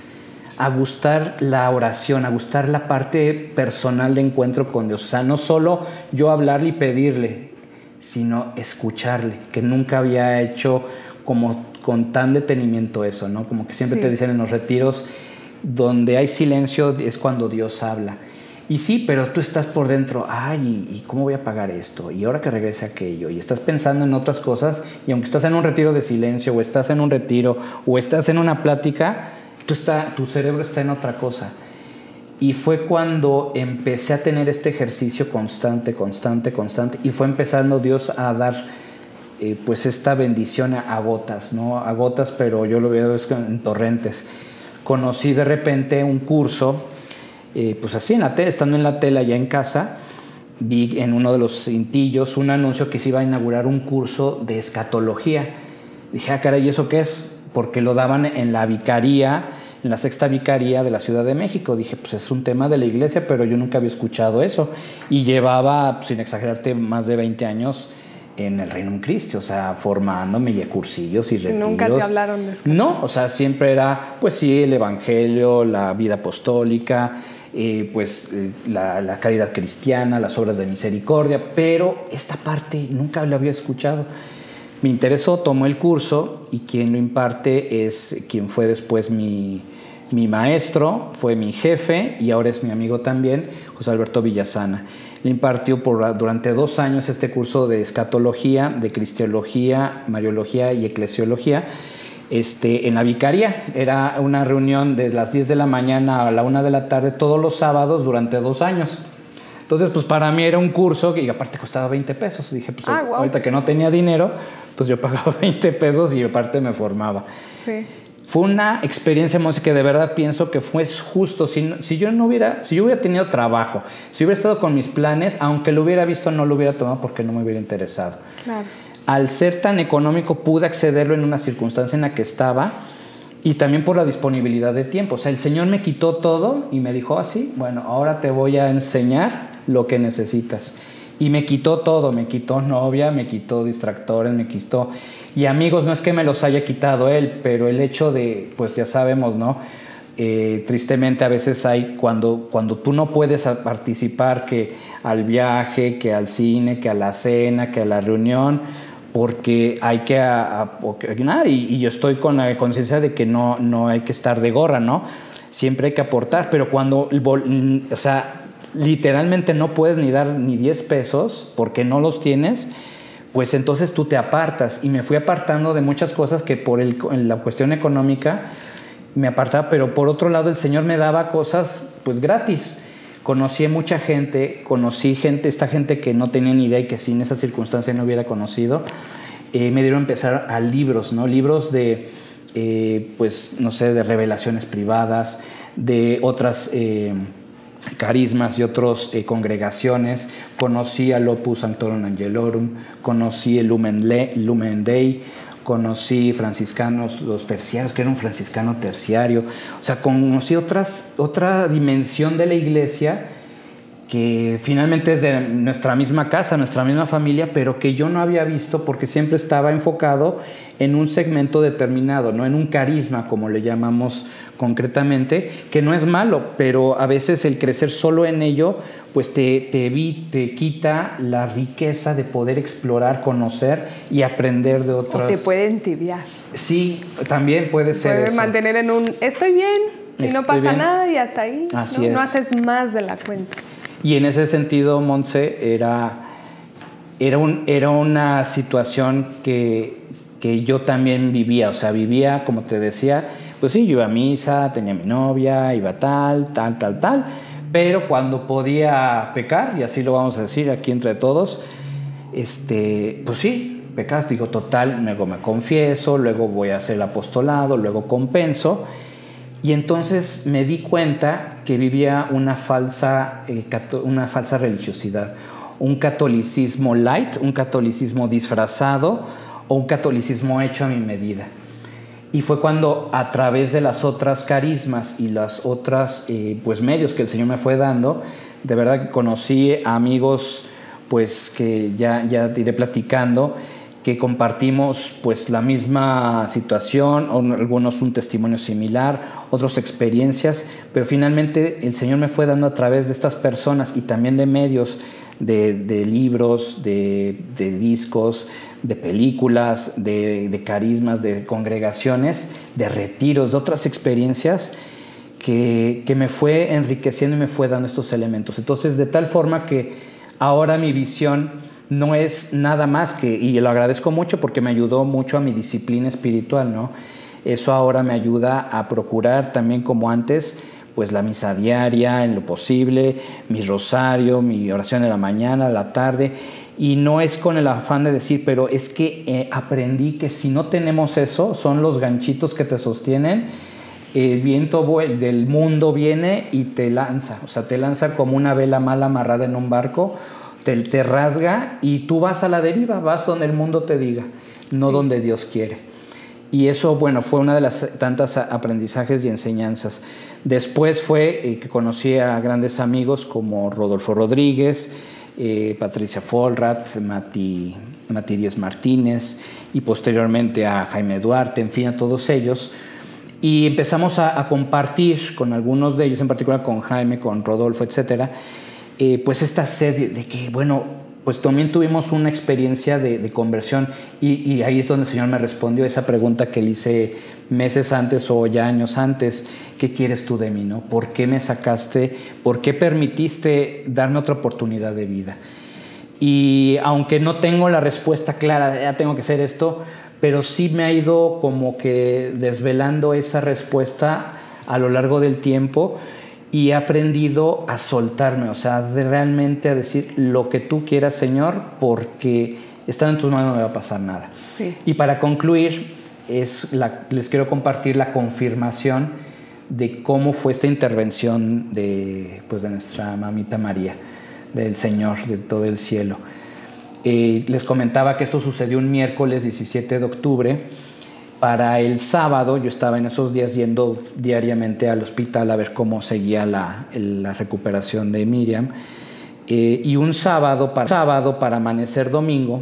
la oración, a gustar la parte personal de encuentro con Dios. O sea, no solo yo hablarle y pedirle, sino escucharle, que nunca había hecho como con tan detenimiento eso, ¿no? Como que siempre te dicen en los retiros, donde hay silencio es cuando Dios habla. Y sí, pero tú estás por dentro, ay, ¿y cómo voy a pagar esto? Y ahora que regrese aquello, y estás pensando en otras cosas, y aunque estás en un retiro de silencio, o estás en un retiro, o estás en una plática, tu cerebro está en otra cosa. Y fue cuando empecé a tener este ejercicio constante, y fue empezando Dios a dar pues esta bendición a gotas, ¿no? A gotas, pero yo lo veo en torrentes. Conocí de repente un curso, pues así en la tele, estando en la tele allá en casa, vi en uno de los cintillos un anuncio que se iba a inaugurar un curso de escatología. Dije, ah, caray, ¿y eso qué es? Porque lo daban en la vicaría, en la sexta vicaría de la Ciudad de México. Dije, pues es un tema de la iglesia, pero yo nunca había escuchado eso. Y llevaba, sin exagerarte, más de 20 años en el Reino Christi, o sea, formándome y cursillos y retiros. ¿Nunca te hablaron de eso? No, o sea, siempre era, pues sí, el evangelio, la vida apostólica, la caridad cristiana, las obras de misericordia, pero esta parte nunca la había escuchado. Me interesó, tomé el curso y quien lo imparte es quien fue después mi maestro, fue mi jefe y ahora es mi amigo también, José Alberto Villasana. Le impartió durante 2 años este curso de escatología, de cristiología, mariología y eclesiología en la vicaría. Era una reunión de las 10 de la mañana a la 1 de la tarde todos los sábados durante 2 años. Entonces, pues para mí era un curso que aparte costaba 20 pesos. Dije, pues wow. Ahorita que no tenía dinero, pues yo pagaba 20 pesos y aparte me formaba. Sí. Fue una experiencia, Monse, que de verdad pienso que fue justo. Si yo hubiera tenido trabajo, si hubiera estado con mis planes, aunque lo hubiera visto, no lo hubiera tomado porque no me hubiera interesado. Claro. Al ser tan económico, pude accederlo en una circunstancia en la que estaba y también por la disponibilidad de tiempo. O sea, el Señor me quitó todo y me dijo así, bueno, ahora te voy a enseñar lo que necesitas. Y me quitó todo, me quitó novia, me quitó distractores, me quitó... Y amigos, no es que me los haya quitado él, pero el hecho de, pues ya sabemos, ¿no? Tristemente a veces hay, cuando tú no puedes participar que al viaje, que al cine, que a la cena, que a la reunión, porque hay que apoyar, y yo estoy con la conciencia de que no hay que estar de gorra, ¿no? Siempre hay que aportar, pero cuando, o sea, literalmente no puedes ni dar ni 10 pesos porque no los tienes, pues entonces tú te apartas. Y me fui apartando de muchas cosas que por la cuestión económica me apartaba, pero por otro lado el Señor me daba cosas pues gratis. Conocí a mucha gente, esta gente que no tenía ni idea y que sin esa circunstancia no hubiera conocido. Me dieron a empezar a libros, ¿no? Libros de, pues no sé, de revelaciones privadas, de otras... carismas y otras congregaciones. Conocí al Opus Sanctorum Angelorum, conocí el Lumen Dei, conocí franciscanos, los terciarios, que era un franciscano terciario. O sea, conocí otra dimensión de la iglesia que finalmente es de nuestra misma casa, nuestra misma familia, pero que yo no había visto porque siempre estaba enfocado en un segmento determinado, no en un carisma, como le llamamos concretamente, que no es malo, pero a veces el crecer solo en ello, pues te quita la riqueza de poder explorar, conocer y aprender de otras. O te puede entibiar. Sí, también puede ser puede eso. Mantener en un estoy bien y no pasa bien. Nada y hasta ahí. Así es. No haces más de la cuenta. Y en ese sentido, Montse, era una situación que yo también vivía. O sea, vivía, como te decía, pues sí, yo iba a misa, tenía mi novia, iba tal, pero cuando podía pecar, y así lo vamos a decir aquí entre todos, pues sí, pecas, digo, total, luego me confieso, luego voy a hacer el apostolado, luego compenso. Y entonces me di cuenta que vivía una falsa religiosidad, un catolicismo light, un catolicismo disfrazado o un catolicismo hecho a mi medida. Y fue cuando, a través de las otras carismas y las otras pues medios que el Señor me fue dando, de verdad que conocí a amigos pues que ya iré platicando, que compartimos pues la misma situación, o algunos un testimonio similar, otros experiencias, pero finalmente el Señor me fue dando a través de estas personas y también de medios, de libros, de discos, de películas, de carismas, de congregaciones, de retiros, de otras experiencias que me fue enriqueciendo y me fue dando estos elementos. Entonces, de tal forma que ahora mi visión no es nada más que, y lo agradezco mucho porque me ayudó mucho a mi disciplina espiritual, ¿no? Eso ahora me ayuda a procurar también, como antes, pues la misa diaria en lo posible, mi rosario, mi oración de la mañana, la tarde, y no es con el afán de decir, pero es que aprendí que si no tenemos eso, son los ganchitos que te sostienen, el viento del mundo viene y te lanza, o sea, te lanza como una vela mal amarrada en un barco, te rasga y tú vas a la deriva, vas donde el mundo te diga, no donde Dios quiere. Y eso, bueno, fue una de las tantas aprendizajes y enseñanzas. Después fue que conocí a grandes amigos como Rodolfo Rodríguez, Patricia Folrat, Mati Díez Martínez y posteriormente a Jaime Duarte, en fin, a todos ellos. Y empezamos a compartir con algunos de ellos, en particular con Jaime, con Rodolfo, etcétera, pues esta sed de que, bueno, pues también tuvimos una experiencia de conversión y ahí es donde el Señor me respondió esa pregunta que le hice meses antes o ya años antes: ¿qué quieres tú de mí, no? ¿Por qué me sacaste? ¿Por qué permitiste darme otra oportunidad de vida? Y aunque no tengo la respuesta clara, ya tengo que hacer esto, pero sí me ha ido como que desvelando esa respuesta a lo largo del tiempo. Y he aprendido a soltarme, o sea, realmente a decir lo que tú quieras, Señor, porque estando en tus manos no me va a pasar nada. Sí. Y para concluir, les quiero compartir la confirmación de cómo fue esta intervención de nuestra mamita María, del Señor, de todo el cielo. Les comentaba que esto sucedió un miércoles 17 de octubre. Para el sábado, yo estaba en esos días yendo diariamente al hospital a ver cómo seguía la recuperación de Miriam. Y un sábado para amanecer domingo,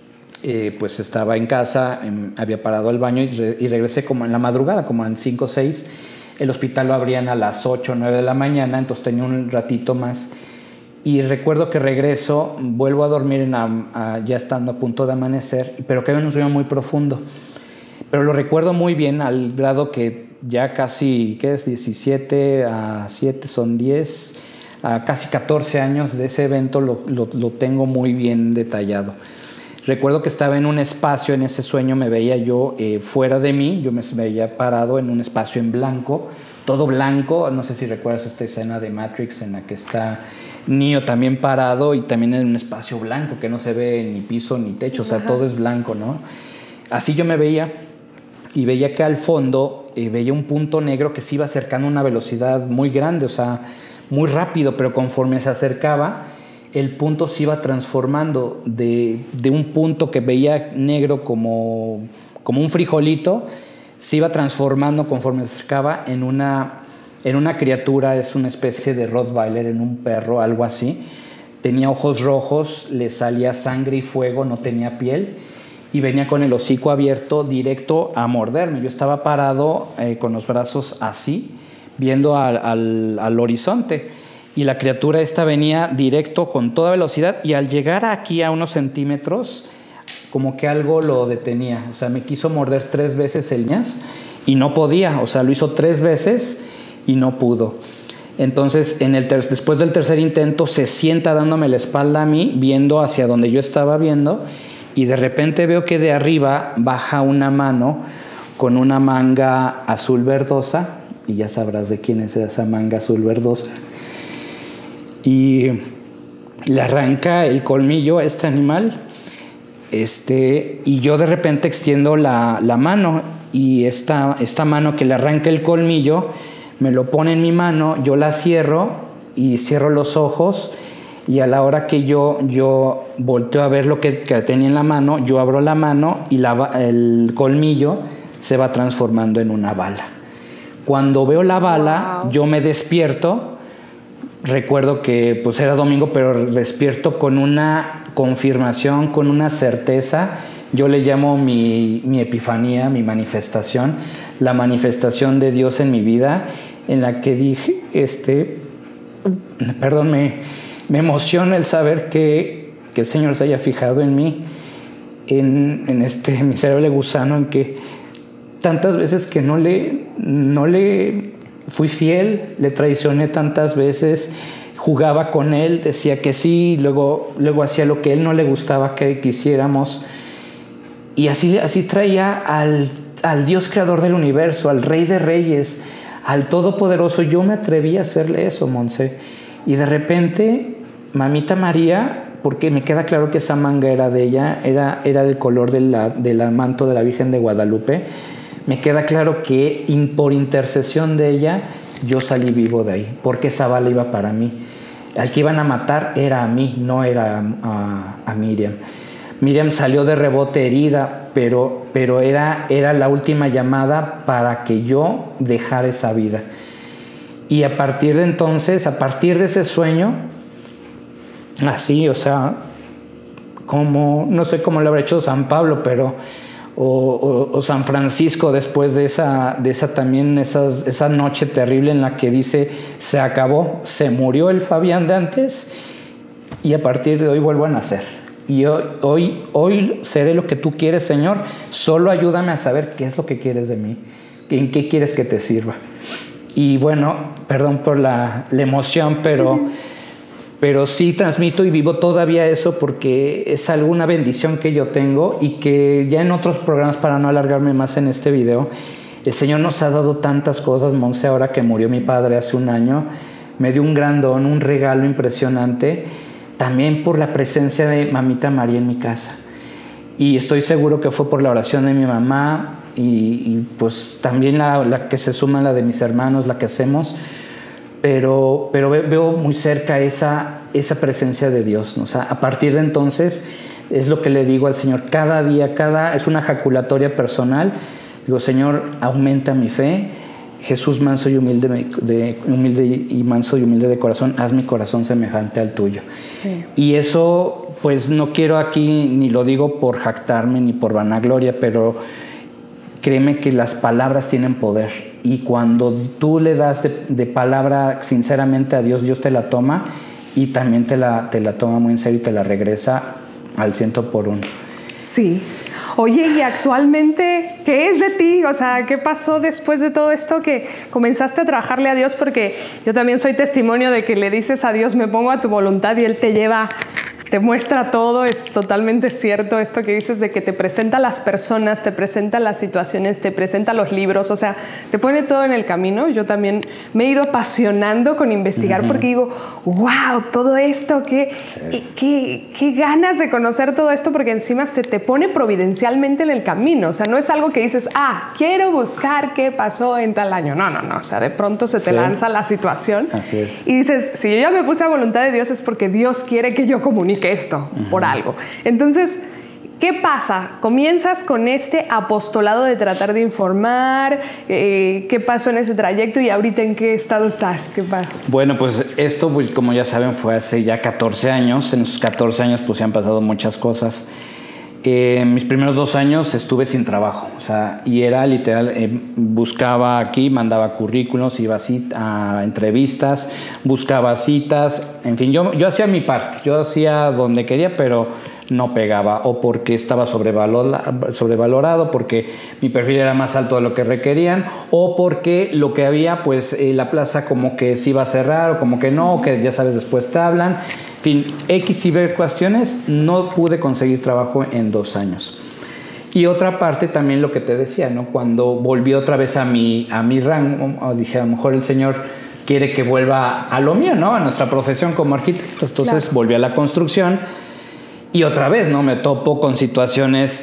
pues estaba en casa, había parado al baño y regresé como en la madrugada, como en 5 o 6. El hospital lo abrían a las 8 o 9 de la mañana, entonces tenía un ratito más. Y recuerdo que regreso, vuelvo a dormir ya estando a punto de amanecer, pero que había un sueño muy profundo. Pero lo recuerdo muy bien, al grado que ya casi, ¿qué es? 17 a 7 son 10, a casi 14 años de ese evento lo tengo muy bien detallado. Recuerdo que estaba en un espacio, en ese sueño me veía yo fuera de mí, yo me veía parado en un espacio en blanco, todo blanco. No sé si recuerdas esta escena de Matrix en la que está Neo también parado y también en un espacio blanco que no se ve ni piso ni techo, o sea, todo es blanco, ¿no? Así yo me veía. Y veía que al fondo veía un punto negro que se iba acercando a una velocidad muy grande, o sea, muy rápido, pero conforme se acercaba, el punto se iba transformando de un punto que veía negro como un frijolito, se iba transformando conforme se acercaba en una criatura, es una especie de Rottweiler, en un perro, algo así. Tenía ojos rojos, le salía sangre y fuego, no tenía piel. Y venía con el hocico abierto directo a morderme. Yo estaba parado con los brazos así, viendo al horizonte. Y la criatura esta venía directo con toda velocidad. Y al llegar aquí a unos centímetros, como que algo lo detenía. O sea, me quiso morder 3 veces el ñas y no podía. O sea, lo hizo 3 veces y no pudo. Entonces, después del tercer intento, se sienta dándome la espalda a mí, viendo hacia donde yo estaba viendo. Y de repente veo que de arriba baja una mano con una manga azul verdosa, y ya sabrás de quién es esa manga azul verdosa, y le arranca el colmillo a este animal, y yo de repente extiendo la mano y esta mano que le arranca el colmillo, me lo pone en mi mano, yo la cierro y cierro los ojos, y a la hora que yo volteo a ver lo que tenía en la mano, yo abro la mano y el colmillo se va transformando en una bala. Cuando veo la bala, wow, yo me despierto. Recuerdo que pues era domingo, pero despierto con una confirmación, con una certeza. Yo le llamo mi epifanía, mi manifestación, la manifestación de Dios en mi vida, en la que dije, me emociona el saber que el Señor se haya fijado en mí, en este miserable gusano, en que tantas veces que no le fui fiel, le traicioné tantas veces, jugaba con él, decía que sí, luego hacía lo que a él no le gustaba que quisiéramos, y así traía al Dios creador del universo, al Rey de Reyes, al Todopoderoso. Yo me atreví a hacerle eso, Monse, y de repente Mamita María, porque me queda claro que esa manga era de ella, era del color del manto de la Virgen de Guadalupe. Me queda claro que por intercesión de ella yo salí vivo de ahí, porque esa bala iba para mí. Al que iban a matar era a mí, no era a Miriam. Miriam salió de rebote herida, pero era la última llamada para que yo dejara esa vida. Y a partir de entonces, a partir de ese sueño, así, o sea, no sé cómo lo habrá hecho San Pablo, o San Francisco después de esa noche terrible en la que dice, se acabó, se murió el Fabián de antes y a partir de hoy vuelvo a nacer. Y hoy seré lo que tú quieres, Señor, solo ayúdame a saber qué es lo que quieres de mí, en qué quieres que te sirva. Y bueno, perdón por la emoción, pero sí transmito y vivo todavía eso, porque es alguna bendición que yo tengo, y que ya en otros programas, para no alargarme más en este video, el Señor nos ha dado tantas cosas. Monse, ahora que murió mi padre hace un año, me dio un gran don, un regalo impresionante, también por la presencia de Mamita María en mi casa. Y estoy seguro que fue por la oración de mi mamá y pues también la que se suma, la de mis hermanos, la que hacemos. Pero veo muy cerca esa presencia de Dios, ¿no? O sea, a partir de entonces es lo que le digo al Señor cada día, es una ejaculatoria personal. Digo, Señor, aumenta mi fe. Jesús, manso y humilde de corazón, haz mi corazón semejante al tuyo. Sí. Y eso, pues no quiero aquí, ni lo digo por jactarme ni por vanagloria, pero créeme que las palabras tienen poder, y cuando tú le das de palabra sinceramente a Dios, Dios te la toma, y también te la toma muy en serio y te la regresa al 100%. Sí. Oye, y actualmente, ¿qué es de ti? O sea, ¿qué pasó después de todo esto que comenzaste a trabajarle a Dios? Porque yo también soy testimonio de que le dices a Dios, me pongo a tu voluntad, y Él te lleva, te muestra todo. Es totalmente cierto esto que dices de que te presenta las personas, te presenta las situaciones, te presenta los libros, o sea, te pone todo en el camino. Yo también me he ido apasionando con investigar, porque digo, wow, todo esto, qué ganas de conocer todo esto, porque encima se te pone providencialmente en el camino. O sea, no es algo que dices, quiero buscar qué pasó en tal año. No, o sea, de pronto se te lanza la situación. Así es. Y dices, si yo ya me puse a voluntad de Dios, es porque Dios quiere que yo comunique esto por algo. Entonces, ¿qué pasa? Comienzas con este apostolado de tratar de informar. ¿Qué pasó en ese trayecto y ahorita en qué estado estás? ¿Qué pasa? Bueno, pues esto, como ya saben, fue hace ya 14 años. En esos 14 años pues se han pasado muchas cosas. Mis primeros 2 años estuve sin trabajo, o sea, y era literal, buscaba aquí, mandaba currículos, iba a entrevistas, buscaba citas, en fin, yo hacía mi parte, yo hacía donde quería, pero no pegaba, o porque estaba sobrevalorado, porque mi perfil era más alto de lo que requerían, o porque lo que había, pues la plaza como que se iba a cerrar, o como que no, o que ya sabes, después te hablan. En fin, X y B cuestiones, no pude conseguir trabajo en 2 años. Y otra parte también lo que te decía, ¿no? Cuando volví otra vez a mi rango, dije, a lo mejor el Señor quiere que vuelva a lo mío, ¿no? A nuestra profesión como arquitecto. Entonces volví a la construcción y otra vez, ¿no? Me topo con situaciones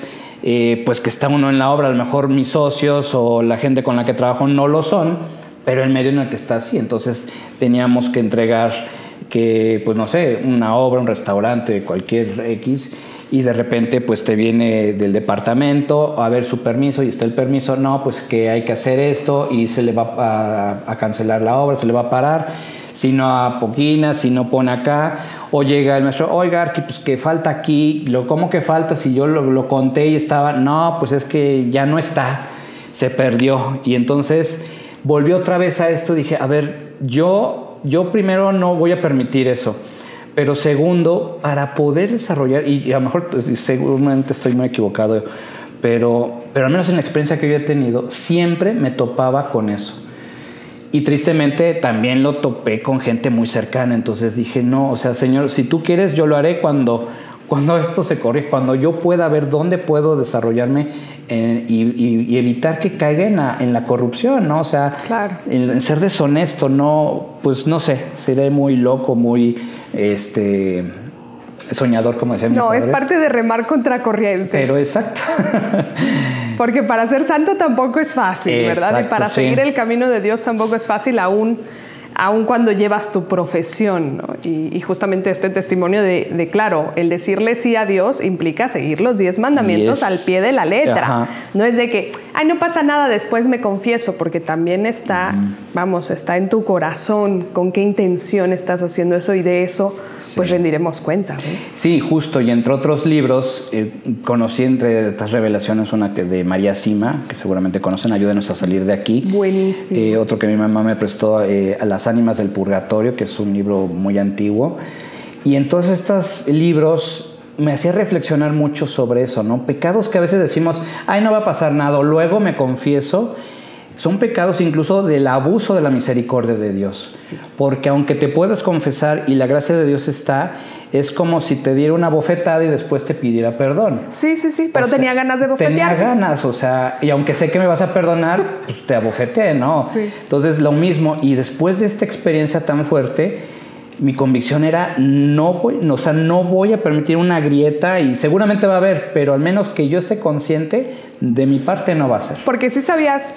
pues que está uno en la obra, a lo mejor mis socios o la gente con la que trabajo no lo son, pero el medio en el que está sí. Entonces teníamos que entregar que, pues no sé, una obra, un restaurante, cualquier X, y de repente pues te viene del departamento a ver su permiso y está el permiso, no, pues que hay que hacer esto y se le va a cancelar la obra, se le va a parar, si no apoquina, si no pone acá, o llega el maestro, oiga, Arqui, pues que falta aquí, ¿cómo que falta? Si yo lo conté y estaba, no, pues es que ya no está, se perdió. Y entonces volvió otra vez a esto, dije, a ver, yo primero no voy a permitir eso. Pero segundo, para poder desarrollar, y a lo mejor seguramente estoy muy equivocado, pero al menos en la experiencia que yo he tenido, siempre me topaba con eso. Y tristemente también lo topé con gente muy cercana. Entonces dije, no, o sea, Señor, si tú quieres, yo lo haré cuando esto se corrige, cuando yo pueda ver dónde puedo desarrollarme y evitar que caiga en la corrupción, ¿no? O sea, claro, en ser deshonesto, no, pues no sé, seré muy loco, muy soñador, como decía mi padre. No, es parte de remar contra corriente. Pero exacto. Porque para ser santo tampoco es fácil, ¿verdad? Exacto, y para seguir el camino de Dios tampoco es fácil, aún cuando llevas tu profesión, ¿no? Y justamente este testimonio de claro, el decirle sí a Dios implica seguir los 10 mandamientos al pie de la letra. Ajá. No es de que, ay, no pasa nada, después me confieso, porque también está, está en tu corazón con qué intención estás haciendo eso, y de eso pues rendiremos cuenta, ¿no? Sí, justo, y entre otros libros conocí entre estas revelaciones una de María Sima, que seguramente conocen, Ayúdenos a salir de aquí. Buenísimo. Otro que mi mamá me prestó, a Las ánimas del purgatorio, que es un libro muy antiguo. Y entonces estos libros me hacían reflexionar mucho sobre eso, ¿no? Pecados que a veces decimos, ay, no va a pasar nada, o luego me confieso. Son pecados incluso del abuso de la misericordia de Dios. Sí. Porque aunque te puedas confesar y la gracia de Dios está, es como si te diera una bofetada y después te pidiera perdón. Sí, pero tenía ganas de bofetearte. Tenía ganas, o sea, y aunque sé que me vas a perdonar, pues te abofeteé, ¿no? Sí. Entonces, lo mismo. Y después de esta experiencia tan fuerte, mi convicción era, no voy a permitir una grieta, y seguramente va a haber, pero al menos que yo esté consciente, de mi parte no va a ser. Porque sí sabías,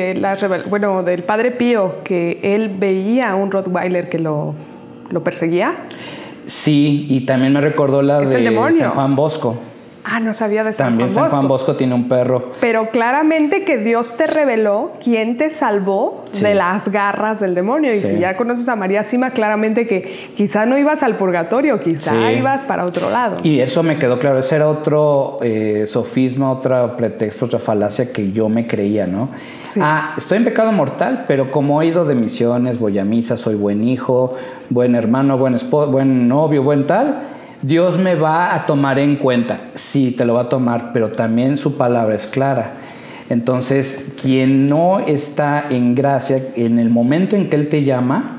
del Padre Pío, que él veía a un Rottweiler que lo perseguía. Sí, y también me recordó la de San Juan Bosco. Ah, no sabía de San Juan Bosco. También San Juan Bosco tiene un perro. Pero claramente que Dios te reveló quién te salvó de las garras del demonio. Y si ya conoces a María Sima, claramente que quizá no ibas al purgatorio, quizá ibas para otro lado. Y eso me quedó claro. Ese era otro sofisma, otro pretexto, otra falacia que yo me creía, ¿no? Sí. Estoy en pecado mortal, pero como he ido de misiones, voy a misa, soy buen hijo, buen hermano, buen esposo, buen novio, buen tal, Dios me va a tomar en cuenta. Sí, te lo va a tomar, pero también su palabra es clara. Entonces, quien no está en gracia, en el momento en que Él te llama,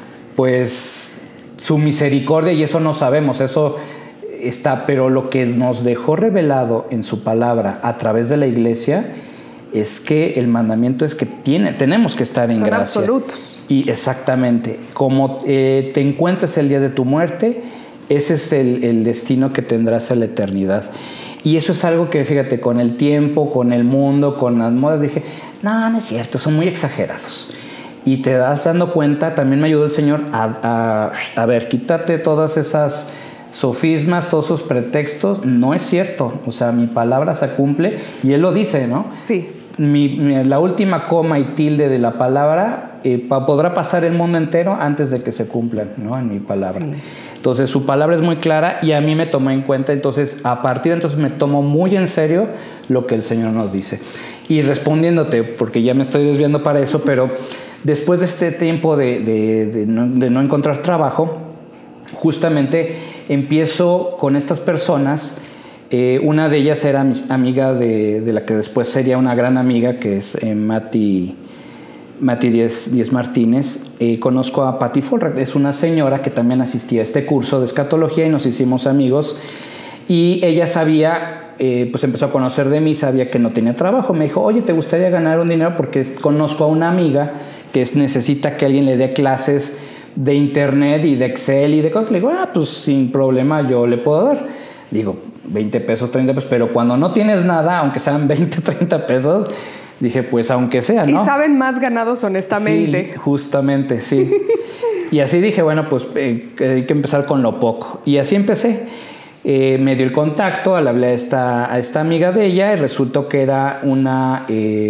pues su misericordia, y eso no sabemos, eso está, pero lo que nos dejó revelado en su palabra a través de la iglesia es que el mandamiento es que tenemos que estar en gracia. Son absolutos. Y exactamente, como te encuentres el día de tu muerte, ese es el destino que tendrás en la eternidad. Y eso es algo que, fíjate, con el tiempo, con el mundo, con las modas, dije, no es cierto, son muy exagerados. Y te das dando cuenta, también me ayudó el Señor a ver, quítate todas esas sofismas, todos esos pretextos. No es cierto, o sea, mi palabra se cumple, y Él lo dice, ¿no? Sí. La última coma y tilde de la palabra podrá pasar el mundo entero antes de que se cumplan, ¿no? En mi palabra. Sí. Entonces, su palabra es muy clara y a mí me tomó en cuenta. Entonces, a partir de entonces me tomo muy en serio lo que el Señor nos dice. Y respondiéndote, porque ya me estoy desviando para eso, pero después de este tiempo de no encontrar trabajo, justamente empiezo con estas personas. Una de ellas era mi amiga de la que después sería una gran amiga, que es Mati Díez Martínez. Conozco a Patti Folrach, es una señora que también asistía a este curso de escatología y nos hicimos amigos. Y ella sabía, pues empezó a conocer de mí, sabía que no tenía trabajo. Me dijo, oye, ¿te gustaría ganar un dinero? Porque conozco a una amiga que necesita que alguien le dé clases de internet y de Excel y de cosas. Le digo, pues sin problema yo le puedo dar. Digo, 20 pesos, 30 pesos, pero cuando no tienes nada, aunque sean 20, 30 pesos, dije, pues aunque sea, ¿no? Y saben más ganados honestamente. Sí, justamente, sí. Y así dije, bueno, pues hay que empezar con lo poco. Y así empecé. Me dio el contacto, le hablé a esta amiga de ella, y resultó que era una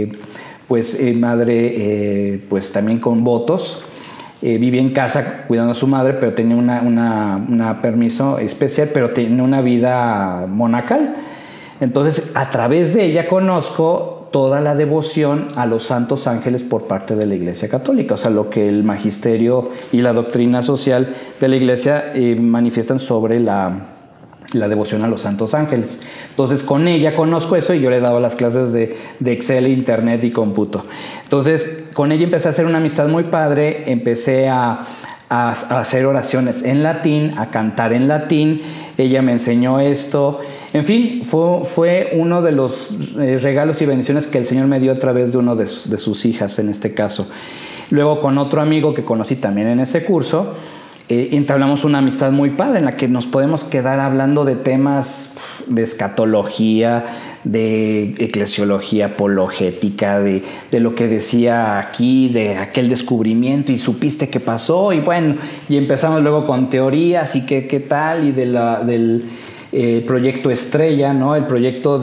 madre pues también con votos. Vivía en casa cuidando a su madre, pero tenía una permiso especial, pero tenía una vida monacal. Entonces, a través de ella conozco toda la devoción a los santos ángeles por parte de la Iglesia Católica, o sea, lo que el magisterio y la doctrina social de la Iglesia manifiestan sobre la devoción a los santos ángeles. Entonces, con ella conozco eso y yo le daba las clases de Excel, Internet y cómputo. Entonces, con ella empecé a hacer una amistad muy padre, empecé a hacer oraciones en latín, a cantar en latín. Ella me enseñó esto. En fin, fue uno de los regalos y bendiciones que el Señor me dio a través de uno de sus hijas, en este caso. Luego, con otro amigo que conocí también en ese curso, entablamos una amistad muy padre en la que nos podemos quedar hablando de temas de escatología, de eclesiología apologética, de lo que decía aquí, de aquel descubrimiento y supiste qué pasó, y bueno, y empezamos luego con teorías y qué tal, y del proyecto Estrella, ¿no? El proyecto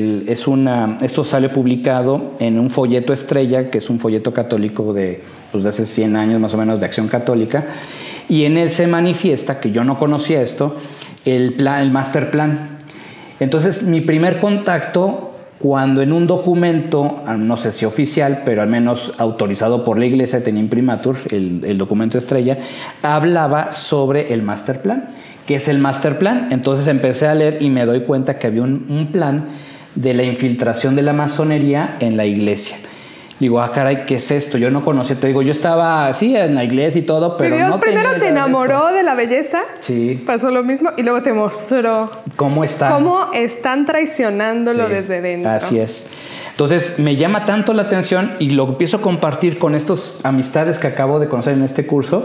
esto sale publicado en un folleto Estrella, que es un folleto católico de hace 100 años más o menos, de Acción Católica. Y en él se manifiesta, que yo no conocía esto, el master plan. Entonces, mi primer contacto, cuando en un documento, no sé si oficial, pero al menos autorizado por la Iglesia, tenía imprimatur, el documento Estrella, hablaba sobre el master plan. ¿Qué es el master plan? Entonces empecé a leer y me doy cuenta que había un plan de la infiltración de la masonería en la Iglesia. Digo, caray, ¿qué es esto? Yo no conocía, te digo, yo estaba así en la iglesia y todo, pero Dios no primero te enamoró de la belleza, sí, pasó lo mismo, y luego te mostró cómo están traicionándolo desde dentro. Así es. Entonces, me llama tanto la atención y lo empiezo a compartir con estas amistades que acabo de conocer en este curso.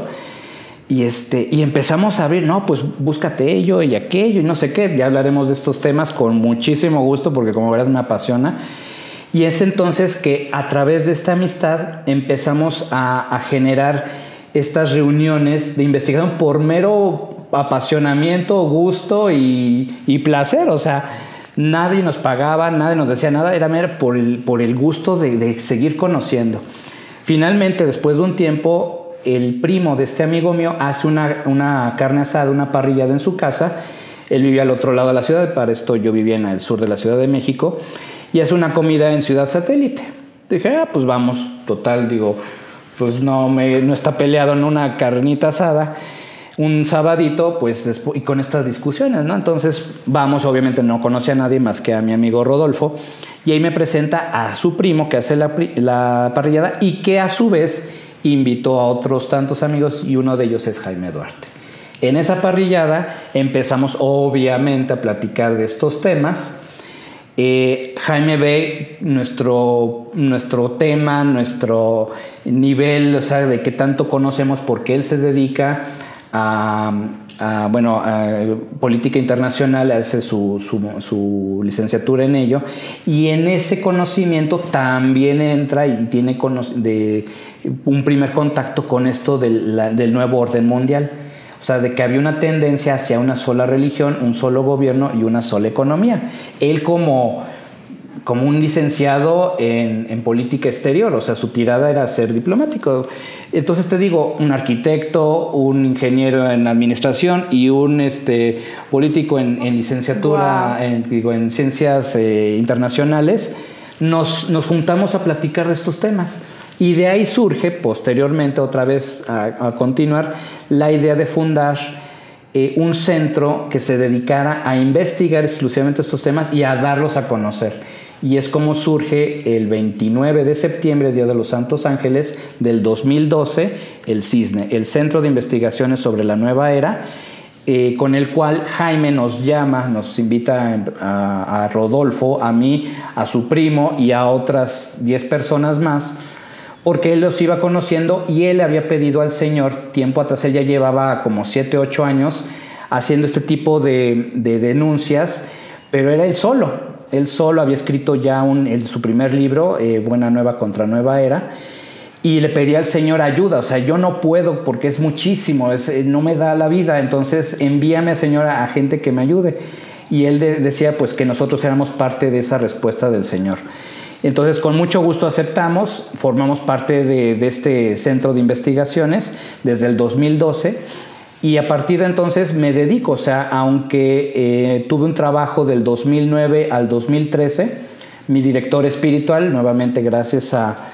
Y empezamos a abrir, no, pues búscate ello y aquello y no sé qué. Ya hablaremos de estos temas con muchísimo gusto porque, como verás, me apasiona. Y es entonces que a través de esta amistad empezamos a generar estas reuniones de investigación por mero apasionamiento, gusto y placer. O sea, nadie nos pagaba, nadie nos decía nada, era mero por el gusto de seguir conociendo. Finalmente, después de un tiempo, el primo de este amigo mío hace una carne asada, una parrillada en su casa. Él vivía al otro lado de la ciudad, para esto yo vivía en el sur de la Ciudad de México, y hace una comida en Ciudad Satélite. Dije, pues vamos, total, digo, pues no está peleado en una carnita asada, un sabadito, pues después, y con estas discusiones, ¿no? Entonces vamos, obviamente no conoce a nadie más que a mi amigo Rodolfo, y ahí me presenta a su primo que hace la parrillada y que a su vez invitó a otros tantos amigos, y uno de ellos es Jaime Duarte. En esa parrillada empezamos obviamente a platicar de estos temas. Jaime ve nuestro tema, nuestro nivel, o sea, de qué tanto conocemos, porque él se dedica a política internacional, hace su licenciatura en ello, y en ese conocimiento también entra y tiene un primer contacto con esto del nuevo orden mundial. O sea, de que había una tendencia hacia una sola religión, un solo gobierno y una sola economía. Él como un licenciado en política exterior, o sea, su tirada era ser diplomático. Entonces te digo, un arquitecto, un ingeniero en administración y un político en licenciatura, wow, en ciencias internacionales, nos juntamos a platicar de estos temas. Y de ahí surge, posteriormente, otra vez a continuar, la idea de fundar un centro que se dedicara a investigar exclusivamente estos temas y a darlos a conocer. Y es como surge el 29 de septiembre, Día de los Santos Ángeles, del 2012, el CISNE, el Centro de Investigaciones sobre la Nueva Era, con el cual Jaime nos invita a Rodolfo, a mí, a su primo y a otras 10 personas más, porque él los iba conociendo y él había pedido al Señor tiempo atrás. Él ya llevaba como 7, 8 años haciendo este tipo de denuncias pero era él solo. Él solo había escrito ya su primer libro, Buena Nueva contra Nueva Era, y le pedía al Señor ayuda. O sea, yo no puedo porque es muchísimo, no me da la vida, entonces envíame, Señor, a gente que me ayude. Y él decía pues que nosotros éramos parte de esa respuesta del Señor. Entonces, con mucho gusto aceptamos, formamos parte de este centro de investigaciones desde el 2012, y a partir de entonces me dedico, o sea, aunque tuve un trabajo del 2009 al 2013, mi director espiritual, nuevamente gracias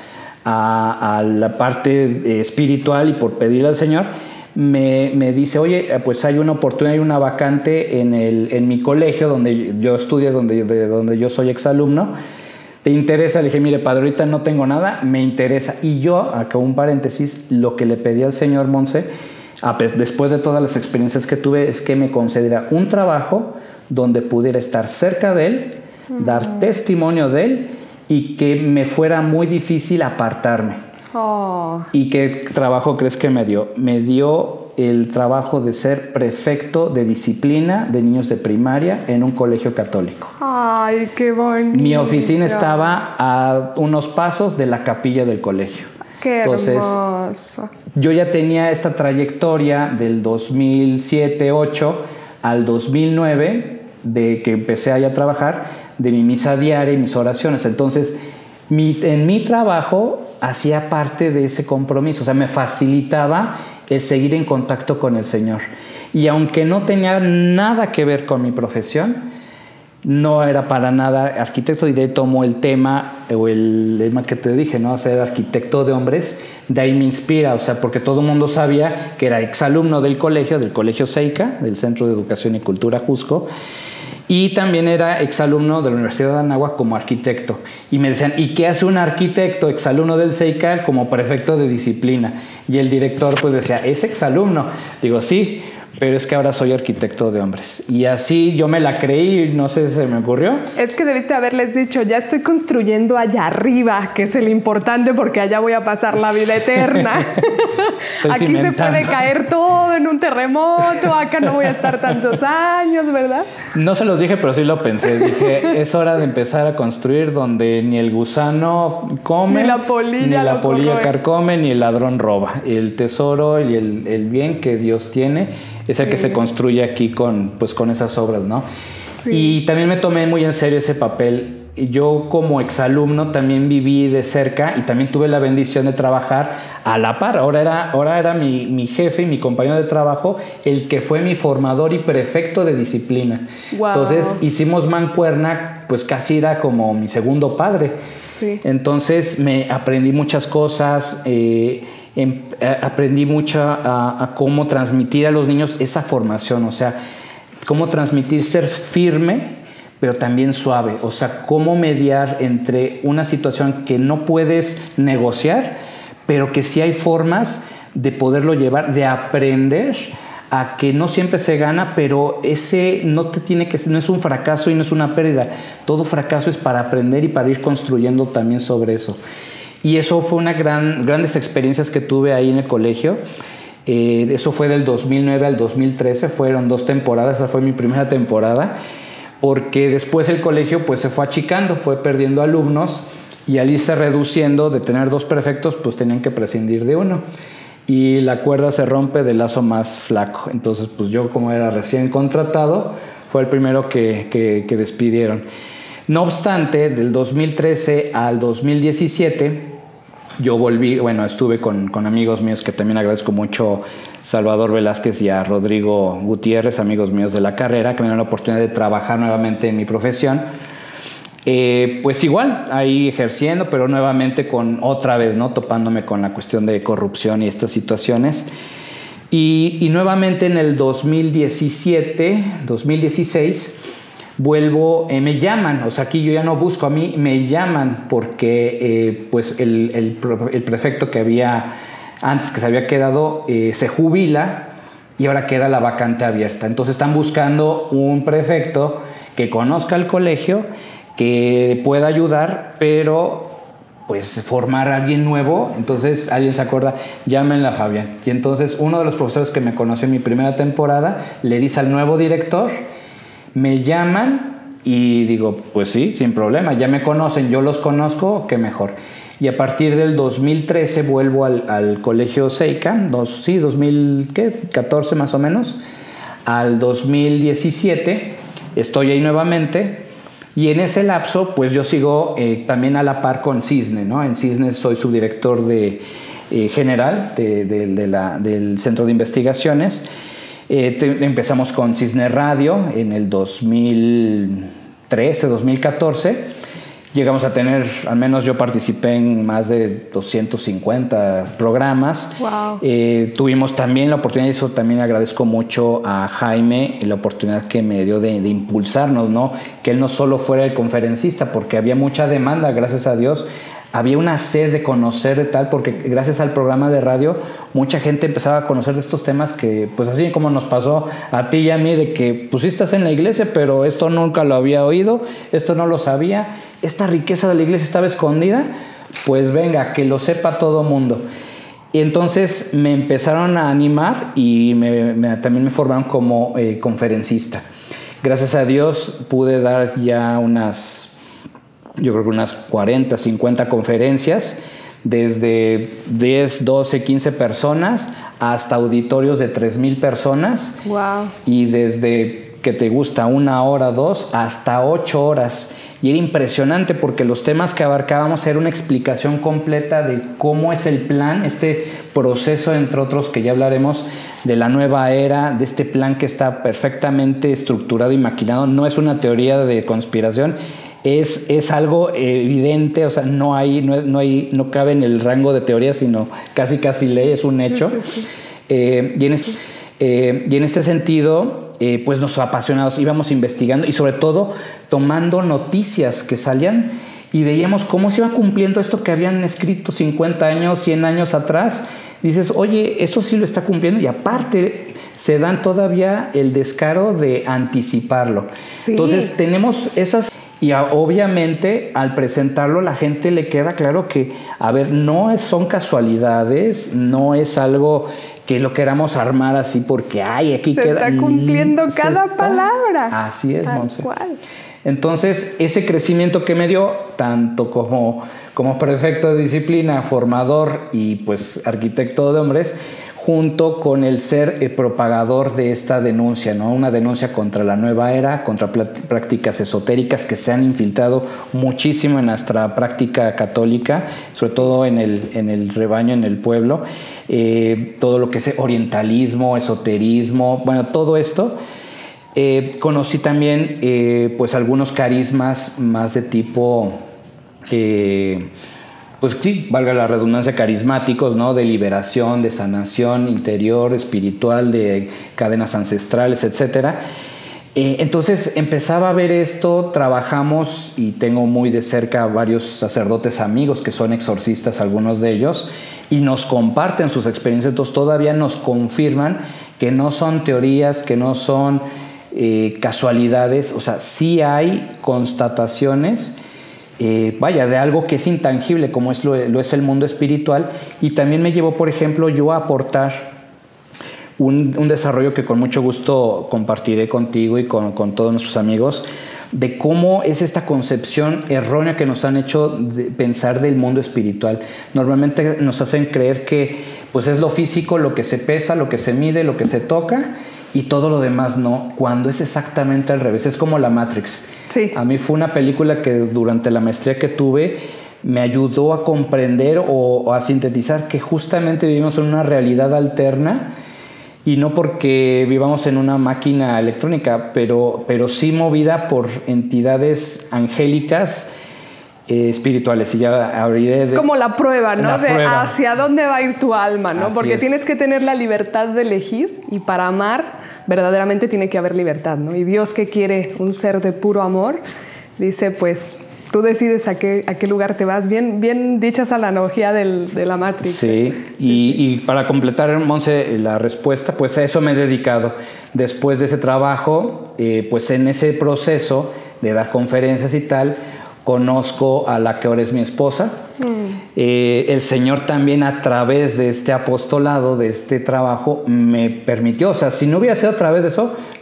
a la parte espiritual y por pedirle al Señor, me dice, oye, pues hay una oportunidad, hay una vacante en mi colegio donde yo estudio, donde yo soy exalumno. ¿Te interesa? Le dije, mire, padre, ahorita no tengo nada, me interesa. Y yo, acá un paréntesis, lo que le pedí al Señor, Monse, después de todas las experiencias que tuve, es que me concediera un trabajo donde pudiera estar cerca de Él, dar testimonio de Él, y que me fuera muy difícil apartarme. Oh. ¿Y qué trabajo crees que me dio? Me dio el trabajo de ser prefecto de disciplina de niños de primaria en un colegio católico. ¡Ay, qué bonito! Mi oficina estaba a unos pasos de la capilla del colegio. ¡Qué hermoso! Entonces, yo ya tenía esta trayectoria del 2007-2008 al 2009, de que empecé allá a trabajar, de mi misa diaria y mis oraciones. Entonces, en mi trabajo hacía parte de ese compromiso, o sea, me facilitaba el seguir en contacto con el Señor. Y aunque no tenía nada que ver con mi profesión, no era para nada arquitecto, y de ahí tomó el tema, o el lema que te dije, ¿no? Ser arquitecto de hombres, de ahí me inspira, o sea, porque todo el mundo sabía que era exalumno del colegio Seica, del Centro de Educación y Cultura Jusco, y también era exalumno de la Universidad de Anáhuac como arquitecto. Y me decían, ¿y qué hace un arquitecto exalumno del CEICA como prefecto de disciplina? Y el director pues decía, ¿es exalumno? Digo, sí, pero es que ahora soy arquitecto de hombres. Y así yo me la creí, no sé, se me ocurrió. Es que debiste haberles dicho, ya estoy construyendo allá arriba, que es el importante porque allá voy a pasar la vida eterna. Aquí cimentando. Se puede caer todo en un terremoto, acá no voy a estar tantos años, ¿verdad? No se los dije, pero sí lo pensé. Dije, es hora de empezar a construir donde ni el gusano come, ni la polilla carcome, ni el ladrón roba. El tesoro y el bien que Dios tiene es el que se construye aquí con esas obras, ¿no? Sí. Y también me tomé muy en serio ese papel. Yo como exalumno también viví de cerca y también tuve la bendición de trabajar a la par. Ahora era mi jefe y mi compañero de trabajo el que fue mi formador y prefecto de disciplina. Wow. Entonces hicimos mancuerna, pues casi era como mi segundo padre. Sí. Entonces me aprendí muchas cosas, aprendí mucho a cómo transmitir a los niños esa formación, o sea, cómo transmitir ser firme, pero también suave, o sea, cómo mediar entre una situación que no puedes negociar, pero que sí hay formas de poderlo llevar, de aprender a que no siempre se gana, pero ese no es un fracaso y no es una pérdida. Todo fracaso es para aprender y para ir construyendo también sobre eso. Y eso fue una grandes experiencias que tuve ahí en el colegio. Eso fue del 2009 al 2013, fueron 2 temporadas, esa fue mi primera temporada, porque después el colegio pues se fue achicando, fue perdiendo alumnos, y al irse reduciendo de tener 2 prefectos, pues tenían que prescindir de uno. Y la cuerda se rompe del lazo más flaco. Entonces, pues yo, como era recién contratado, fue el primero que despidieron. No obstante, del 2013 al 2017, yo volví, estuve con amigos míos que también agradezco mucho, Salvador Velázquez y a Rodrigo Gutiérrez, amigos míos de la carrera, que me dieron la oportunidad de trabajar nuevamente en mi profesión. Pues igual, ahí ejerciendo, pero nuevamente otra vez, ¿no? Topándome con la cuestión de corrupción y estas situaciones. Y nuevamente en el 2016, vuelvo, me llaman, o sea, aquí yo ya no busco, a mí me llaman porque pues el prefecto que había antes, que se había quedado, se jubila y ahora queda la vacante abierta. Entonces están buscando un prefecto que conozca el colegio, que pueda ayudar, pero pues formar a alguien nuevo. Entonces alguien se acuerda, llámenla a Fabián. Y entonces uno de los profesores que me conoció en mi primera temporada le dice al nuevo director, me llaman Y digo, pues sí, sin problema, ya me conocen, yo los conozco, qué mejor. Y a partir del 2013 vuelvo al colegio Seica, 2014 más o menos, al 2017 estoy ahí nuevamente. Y en ese lapso, pues yo sigo también a la par con Cisne, ¿no? En Cisne soy subdirector general del Centro de Investigaciones. Empezamos con Cisne Radio en el 2013, 2014. Llegamos a tener, al menos yo participé en más de 250 programas. Wow. Tuvimos también la oportunidad, y eso también agradezco mucho a Jaime, la oportunidad que me dio de impulsarnos, ¿no? Que él no solo fuera el conferencista, porque había mucha demanda, gracias a Dios. Había una sed de conocer de tal, porque gracias al programa de radio mucha gente empezaba a conocer de estos temas que, pues así como nos pasó a ti y a mí, de que pues sí estás en la iglesia, pero esto nunca lo había oído, esto no lo sabía, esta riqueza de la iglesia estaba escondida, pues venga, que lo sepa todo mundo. Y entonces me empezaron a animar y también me formaron como conferencista. Gracias a Dios pude dar ya yo creo que unas 40, 50 conferencias, desde 10, 12, 15 personas hasta auditorios de 3,000 personas. Wow. Y desde que te gusta 1 hora, 2, hasta 8 horas. Y era impresionante porque los temas que abarcábamos era una explicación completa de cómo es el plan, este proceso, entre otros, que ya hablaremos, de la nueva era, de este plan que está perfectamente estructurado y maquinado. No es una teoría de conspiración. Es algo evidente, o sea, no cabe en el rango de teoría, sino casi ley, es un hecho. Sí. Y en este sentido, pues nos apasionamos, íbamos investigando y sobre todo tomando noticias que salían y veíamos cómo se iba cumpliendo esto que habían escrito 50 años, 100 años atrás. Dices, oye, esto sí lo está cumpliendo, y aparte se dan todavía el descaro de anticiparlo. Sí. Entonces tenemos esas... Y obviamente al presentarlo a la gente le queda claro que, a ver, no son casualidades, no es algo que lo queramos armar así porque, ay, aquí queda... Se está cumpliendo cada palabra. Así es, Monse. Entonces, ese crecimiento que me dio, tanto como prefecto de disciplina, formador y pues arquitecto de hombres, junto con el ser propagador de esta denuncia, ¿no? Una denuncia contra la nueva era, contra prácticas esotéricas que se han infiltrado muchísimo en nuestra práctica católica, sobre todo en el rebaño, en el pueblo, todo lo que es orientalismo, esoterismo, bueno, todo esto. Conocí también pues algunos carismas más de tipo... pues sí, valga la redundancia, carismáticos, ¿no? De liberación, de sanación interior, espiritual, de cadenas ancestrales, etcétera. Entonces empezaba a ver esto, trabajamos y tengo muy de cerca varios sacerdotes amigos que son exorcistas, algunos de ellos, y nos comparten sus experiencias. Entonces todavía nos confirman que no son teorías, que no son casualidades, o sea, sí hay constataciones de algo que es intangible, como lo es el mundo espiritual. Y también me llevó, por ejemplo, yo a aportar un desarrollo que con mucho gusto compartiré contigo y con todos nuestros amigos, de cómo es esta concepción errónea que nos han hecho pensar del mundo espiritual. Normalmente nos hacen creer que pues es lo físico, lo que se pesa, lo que se mide, lo que se toca, y todo lo demás no, cuando es exactamente al revés. Es como la Matrix. Sí. A mí fue una película que durante la maestría que tuve me ayudó a comprender o a sintetizar que justamente vivimos en una realidad alterna, y no porque vivamos en una máquina electrónica, pero sí movida por entidades angélicas, espirituales. Y ya abriré... Es como la prueba, ¿no? Prueba. Hacia dónde va a ir tu alma, ¿no? Así Porque es. tienes que tener la libertad de elegir, y para amar verdaderamente tiene que haber libertad, ¿no? Y Dios, que quiere un ser de puro amor, dice, pues tú decides a qué lugar te vas. Bien dicha esa analogía de la Matrix. Sí, y para completar, Monse, la respuesta, pues a eso me he dedicado. Después de ese trabajo, pues en ese proceso de dar conferencias y tal, conozco a la que ahora es mi esposa. El Señor también, a través de este apostolado, de este trabajo, me permitió, o sea, si no hubiera sido a través de eso,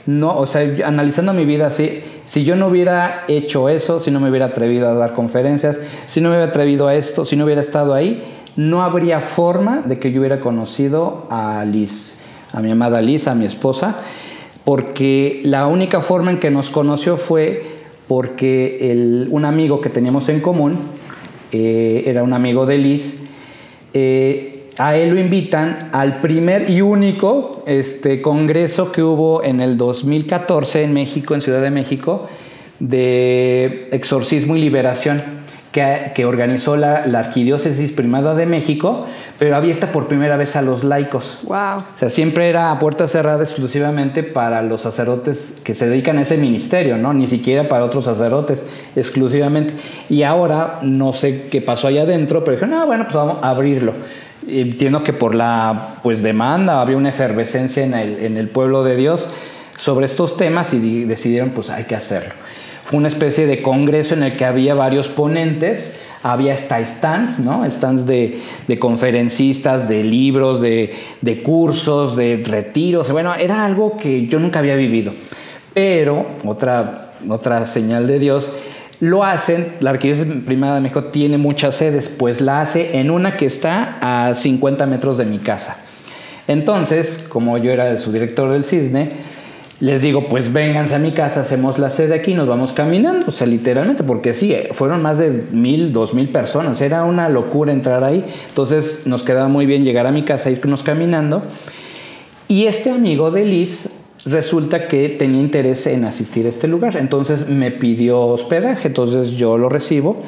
no, o sea, analizando mi vida así, si yo no hubiera hecho eso, si no me hubiera atrevido a dar conferencias, si no me hubiera atrevido a esto, si no hubiera estado ahí, no habría forma de que yo hubiera conocido a Liz, a mi amada Liz, a mi esposa, porque la única forma en que nos conoció fue porque un amigo que teníamos en común, era un amigo de Liz, a él lo invitan al primer y único congreso que hubo en el 2014 en México, en Ciudad de México, de exorcismo y liberación, que organizó la Arquidiócesis Primada de México, pero abierta por primera vez a los laicos. Wow. O sea, siempre era a puerta cerrada exclusivamente para los sacerdotes que se dedican a ese ministerio, ¿no? Ni siquiera para otros sacerdotes, exclusivamente. Y ahora, no sé qué pasó allá adentro, pero dijeron, bueno, pues vamos a abrirlo. Entiendo que por la demanda había una efervescencia en el pueblo de Dios sobre estos temas y decidieron, pues hay que hacerlo. Fue una especie de congreso en el que había varios ponentes, había hasta stands, ¿no? Stands de conferencistas, de libros, de cursos, de retiros. Bueno, era algo que yo nunca había vivido. Pero, otra señal de Dios, lo hacen, la Arquidiócesis Primada de México tiene muchas sedes, pues la hace en una que está a 50 metros de mi casa. Entonces, como yo era el subdirector del Cisne, les digo, pues vénganse a mi casa, hacemos la sede aquí, nos vamos caminando, o sea, literalmente, porque sí, fueron más de 1,000, 2,000 personas, era una locura entrar ahí. Entonces nos quedaba muy bien llegar a mi casa, irnos caminando. Y este amigo de Liz resulta que tenía interés en asistir a este lugar, entonces me pidió hospedaje, entonces yo lo recibo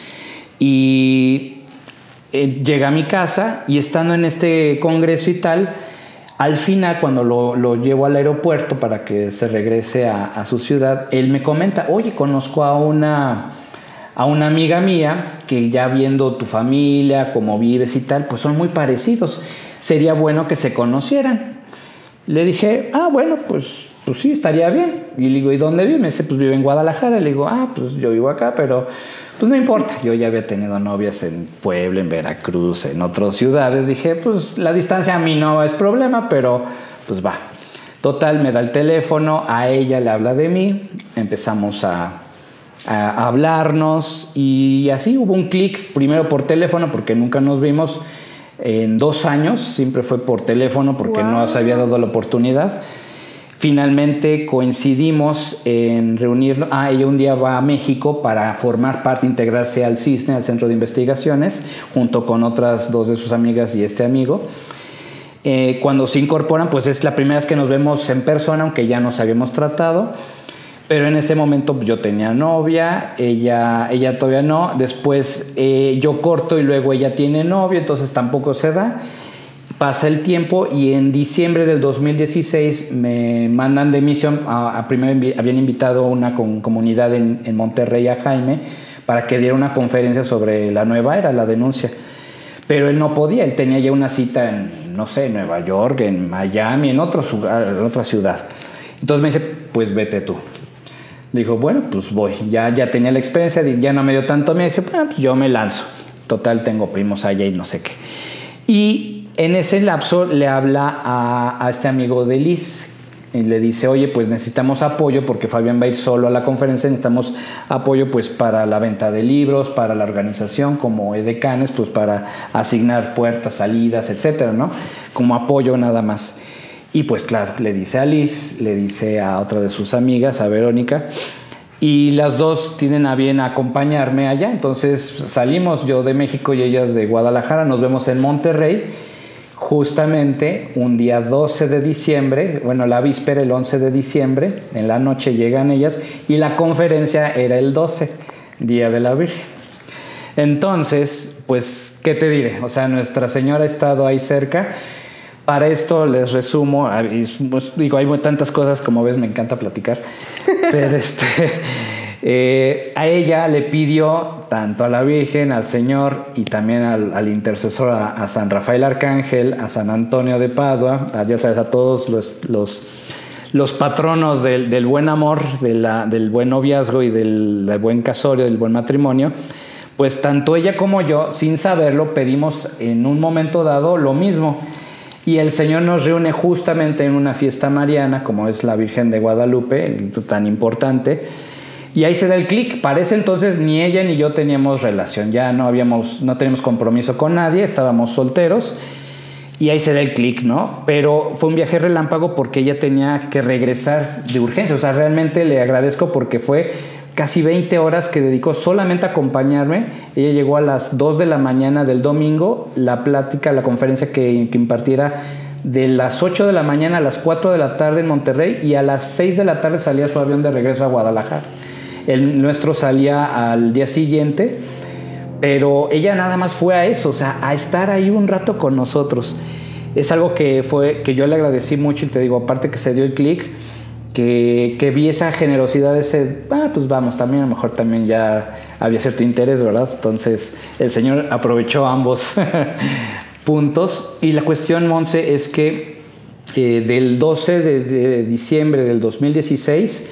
y llega a mi casa, y estando en este congreso y tal, al final, cuando lo llevo al aeropuerto para que se regrese a su ciudad, él me comenta, oye, conozco a una amiga mía que, ya viendo tu familia, cómo vives y tal, pues son muy parecidos, sería bueno que se conocieran. Le dije, bueno, pues sí, estaría bien. Y le digo, ¿y dónde vive? Me dice, pues vive en Guadalajara. Le digo, pues yo vivo acá, pero pues no importa. Yo ya había tenido novias en Puebla, en Veracruz, en otras ciudades. Dije, pues la distancia a mí no es problema, pero pues va. Total, me da el teléfono, a ella le habla de mí, empezamos a hablarnos, y así hubo un clic, primero por teléfono, porque nunca nos vimos en 2 años, siempre fue por teléfono porque no se había dado la oportunidad. Finalmente coincidimos en reunirnos. Ella un día va a México para formar parte, integrarse al CISNE, al Centro de Investigaciones, junto con otras 2 de sus amigas y este amigo. Cuando se incorporan, pues es la primera vez que nos vemos en persona, aunque ya nos habíamos tratado. Pero en ese momento yo tenía novia, ella todavía no. Después yo corto y luego ella tiene novio, entonces tampoco se da. Pasa el tiempo y en diciembre del 2016 me mandan de misión. Primero habían invitado a una comunidad en Monterrey, a Jaime, para que diera una conferencia sobre la nueva era, la denuncia. Pero él no podía, él tenía ya una cita en, no sé, Nueva York, en Miami, en otra ciudad. Entonces me dice, pues vete tú. Le dijo, bueno, pues voy. Ya tenía la experiencia, ya no me dio tanto miedo. Dije, pues yo me lanzo. Total, tengo primos allá y no sé qué. Y en ese lapso le habla a este amigo de Liz y le dice, oye, pues necesitamos apoyo porque Fabián va a ir solo a la conferencia, necesitamos apoyo pues para la venta de libros, para la organización como edecanes, pues para asignar puertas, salidas, etcétera, ¿no? Como apoyo nada más. Y pues claro, le dice a Liz, le dice a otra de sus amigas, a Verónica, y las 2 tienen a bien acompañarme allá. Entonces salimos, yo de México y ellas de Guadalajara, nos vemos en Monterrey, justamente un día 12 de diciembre, bueno, la víspera, el 11 de diciembre, en la noche llegan ellas, y la conferencia era el 12, Día de la Virgen. Entonces, pues, ¿qué te diré? O sea, Nuestra Señora ha estado ahí cerca. Para esto les resumo, pues, digo, hay tantas cosas, como ves, me encanta platicar, pero a ella le pidió tanto a la Virgen, al Señor y también al intercesor, a San Rafael Arcángel, a San Antonio de Padua, ya sabes, a todos los patronos del buen amor, del buen noviazgo y del buen casorio, del buen matrimonio. Pues tanto ella como yo, sin saberlo, pedimos en un momento dado lo mismo. Y el Señor nos reúne justamente en una fiesta mariana, como es la Virgen de Guadalupe, tan importante. Y ahí se da el clic. Para ese entonces ni ella ni yo teníamos relación. Ya no teníamos compromiso con nadie, estábamos solteros. Y ahí se da el clic, ¿no? Pero fue un viaje relámpago porque ella tenía que regresar de urgencia. O sea, realmente le agradezco porque fue casi 20 horas que dedicó solamente a acompañarme. Ella llegó a las 2 de la mañana del domingo. La plática, la conferencia que impartiera de las 8 de la mañana a las 4 de la tarde en Monterrey, y a las 6 de la tarde salía su avión de regreso a Guadalajara. El nuestro salía al día siguiente, pero ella nada más fue a eso, o sea, a estar ahí un rato con nosotros. Es algo que yo le agradecí mucho, y te digo, aparte que se dio el clic, que vi esa generosidad, pues vamos, también a lo mejor también ya había cierto interés, ¿verdad? Entonces el Señor aprovechó ambos puntos. Y la cuestión, Monse, es que del 12 de diciembre del 2016,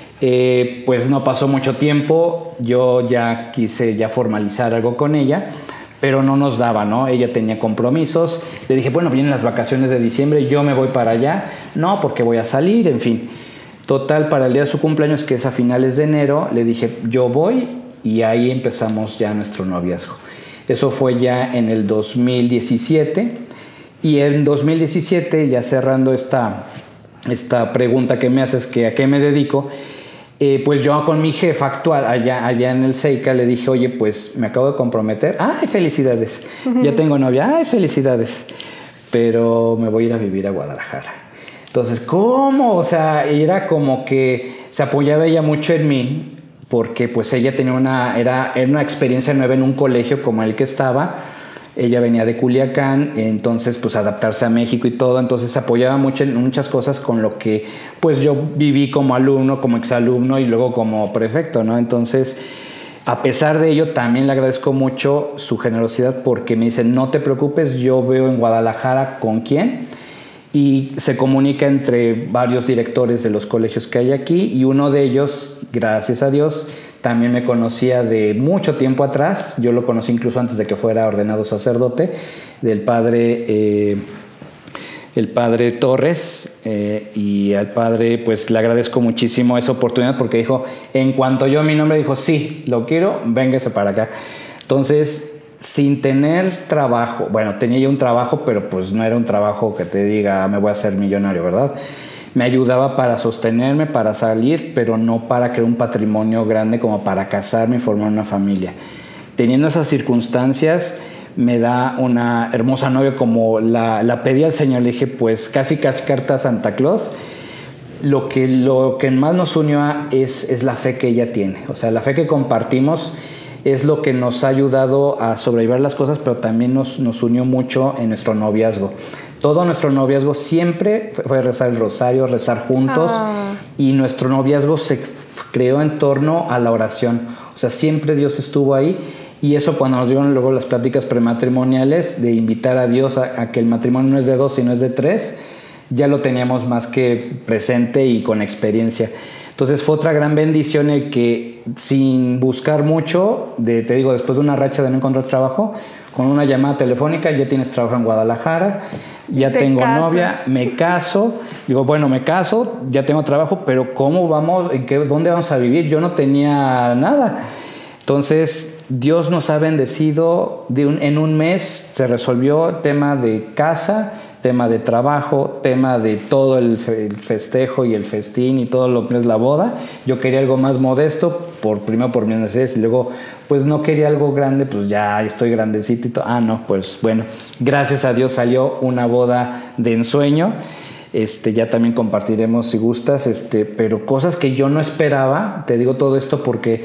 pues no pasó mucho tiempo. Yo ya quise formalizar algo con ella, pero no nos daba, ¿no? Ella tenía compromisos. Le dije, bueno, vienen las vacaciones de diciembre, yo me voy para allá. No, porque voy a salir, en fin. Total, para el día de su cumpleaños, que es a finales de enero, le dije, yo voy, y ahí empezamos ya nuestro noviazgo. Eso fue ya en el 2017. Y en 2017, ya cerrando esta pregunta que me haces, que a qué me dedico, pues yo con mi jefa actual allá en el CEICA le dije, oye, pues me acabo de comprometer. ¡Ay, felicidades! Ya tengo novia. ¡Ay, felicidades! Pero me voy a ir a vivir a Guadalajara. Entonces, ¿cómo? O sea, era como que se apoyaba ella mucho en mí, porque pues ella tenía era una experiencia nueva en un colegio como el que estaba. Ella venía de Culiacán, entonces pues adaptarse a México y todo, entonces se apoyaba mucho en muchas cosas con lo que pues yo viví como alumno, como exalumno y luego como prefecto, ¿no? Entonces, a pesar de ello, también le agradezco mucho su generosidad, porque me dice, no te preocupes, yo veo en Guadalajara con quién, y se comunica entre varios directores de los colegios que hay aquí, y uno de ellos, gracias a Dios, también me conocía de mucho tiempo atrás. Yo lo conocí incluso antes de que fuera ordenado sacerdote, del padre Torres, y al padre pues le agradezco muchísimo esa oportunidad, porque dijo, en cuanto oyó mi nombre, dijo, sí, lo quiero, véngase para acá. Entonces, sin tener trabajo, bueno, tenía yo un trabajo, pero pues no era un trabajo que te diga, me voy a hacer millonario, ¿verdad? Me ayudaba para sostenerme, para salir, pero no para crear un patrimonio grande como para casarme y formar una familia. Teniendo esas circunstancias, me da una hermosa novia como la pedí al Señor. Le dije, pues casi carta a Santa Claus. Lo que más nos unió es la fe que ella tiene. O sea, la fe que compartimos es lo que nos ha ayudado a sobrellevar las cosas, pero también nos unió mucho en nuestro noviazgo. Todo nuestro noviazgo siempre fue rezar el rosario, rezar juntos, y nuestro noviazgo se creó en torno a la oración. O sea, siempre Dios estuvo ahí, y eso cuando nos dieron luego las pláticas prematrimoniales de invitar a Dios a que el matrimonio no es de 2 sino es de 3, ya lo teníamos más que presente y con experiencia. Entonces fue otra gran bendición el que, sin buscar mucho, te digo, después de una racha de no encontrar trabajo, con una llamada telefónica, ya tienes trabajo en Guadalajara, ya tengo novia, me caso. Digo, bueno, me caso, ya tengo trabajo, pero ¿cómo vamos? ¿Dónde vamos a vivir? Yo no tenía nada. Entonces, Dios nos ha bendecido. En un mes se resolvió tema de casa, tema de trabajo, tema de todo el festejo y el festín y todo lo que es la boda. Yo quería algo más modesto, primero por mis necesidades, y luego pues no quería algo grande, pues ya estoy grandecito y todo. No, pues bueno, gracias a Dios salió una boda de ensueño. Ya también compartiremos si gustas, pero cosas que yo no esperaba. Te digo todo esto porque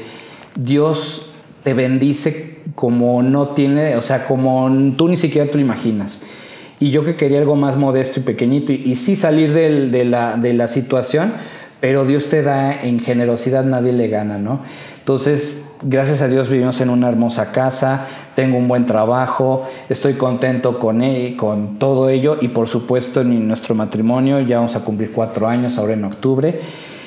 Dios te bendice como no tiene, o sea, como tú ni siquiera te lo imaginas. Y yo que quería algo más modesto y pequeñito, y sí salir de la situación, pero Dios te da en generosidad, nadie le gana, ¿no? Entonces, gracias a Dios vivimos en una hermosa casa, tengo un buen trabajo, estoy contento con todo ello, y por supuesto en nuestro matrimonio ya vamos a cumplir 4 años ahora en octubre.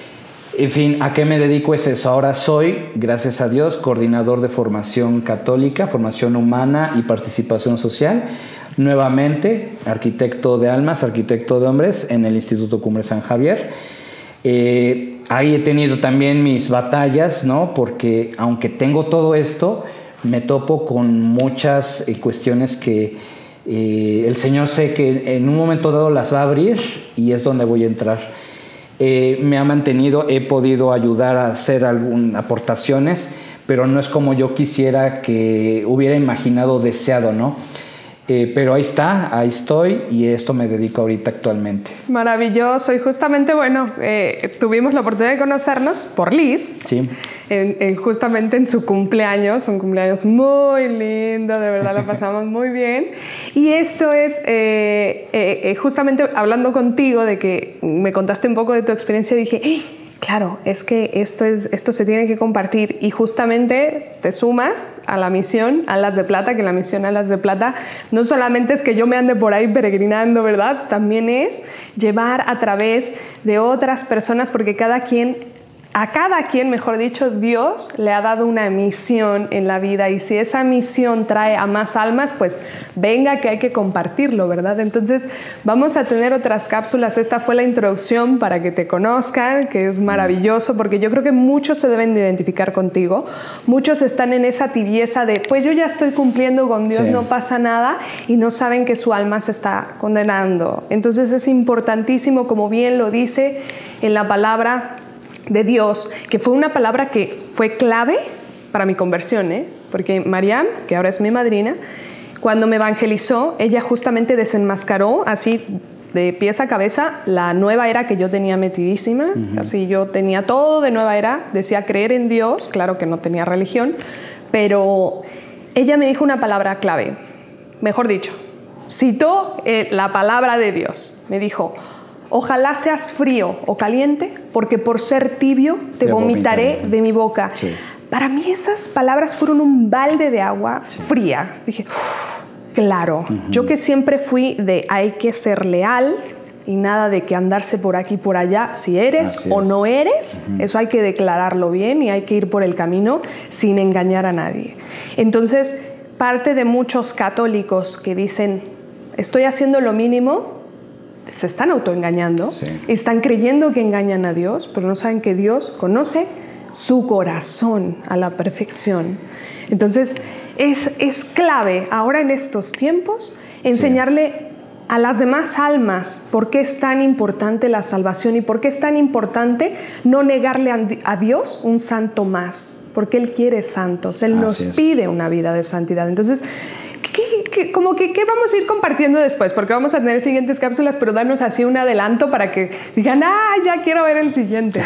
En fin, ¿a qué me dedico? Es eso. Ahora soy, gracias a Dios, coordinador de formación católica, formación humana y participación social. nuevamente arquitecto de almas, arquitecto de hombres en el Instituto Cumbre San Javier. Ahí he tenido también mis batallas, ¿no? Porque aunque tengo todo esto, me topo con muchas cuestiones que el Señor sé que en un momento dado las va a abrir y es donde voy a entrar. Me ha mantenido, he podido ayudar a hacer algunas aportaciones, pero no es como yo quisiera, que hubiera imaginado o deseado, ¿no? Pero ahí está, ahí estoy y esto me dedico ahorita actualmente. Maravilloso. Y justamente, bueno, tuvimos la oportunidad de conocernos por Liz. Sí. Justamente en su cumpleaños, un cumpleaños muy lindo, de verdad la pasamos muy bien. Y esto es justamente hablando contigo de que me contaste un poco de tu experiencia, dije, claro, es que esto se tiene que compartir y justamente te sumas a la misión Alas de Plata, que la misión Alas de Plata no solamente es que yo me ande por ahí peregrinando, ¿verdad? También es llevar a través de otras personas, porque a cada quien, mejor dicho, Dios le ha dado una misión en la vida y si esa misión trae a más almas, pues venga que hay que compartirlo, ¿verdad? Entonces vamos a tener otras cápsulas. Esta fue la introducción para que te conozcan, que es maravilloso porque yo creo que muchos se deben de identificar contigo. Muchos están en esa tibieza de, pues yo ya estoy cumpliendo con Dios, sí, no pasa nada, y no saben que su alma se está condenando. Entonces es importantísimo, como bien lo dice en la palabra de Dios, que fue una palabra que fue clave para mi conversión, porque Mariam, que ahora es mi madrina, cuando me evangelizó, ella justamente desenmascaró así de pies a cabeza la nueva era que yo tenía metidísima. Así yo tenía todo de nueva era, decía creer en Dios, claro que no tenía religión, pero ella me dijo una palabra clave, mejor dicho, citó la palabra de Dios, me dijo: ojalá seas frío o caliente, porque por ser tibio te vomitaré de mi boca. Sí. Para mí esas palabras fueron un balde de agua fría. Dije, claro, yo que siempre fui de hay que ser leal y nada de que andarse por aquí y por allá. Si eres o no eres, eso hay que declararlo bien y hay que ir por el camino sin engañar a nadie. Entonces, parte de muchos católicos que dicen, estoy haciendo lo mínimo, se están autoengañando, sí, están creyendo que engañan a Dios, pero no saben que Dios conoce su corazón a la perfección. Entonces, es clave ahora en estos tiempos enseñarle, sí, a las demás almas por qué es tan importante la salvación y por qué es tan importante no negarle a Dios un santo más, porque Él quiere santos, Él nos pide una vida de santidad. Entonces, ¿qué vamos a ir compartiendo después? Porque vamos a tener siguientes cápsulas, pero danos así un adelanto para que digan, ya quiero ver el siguiente.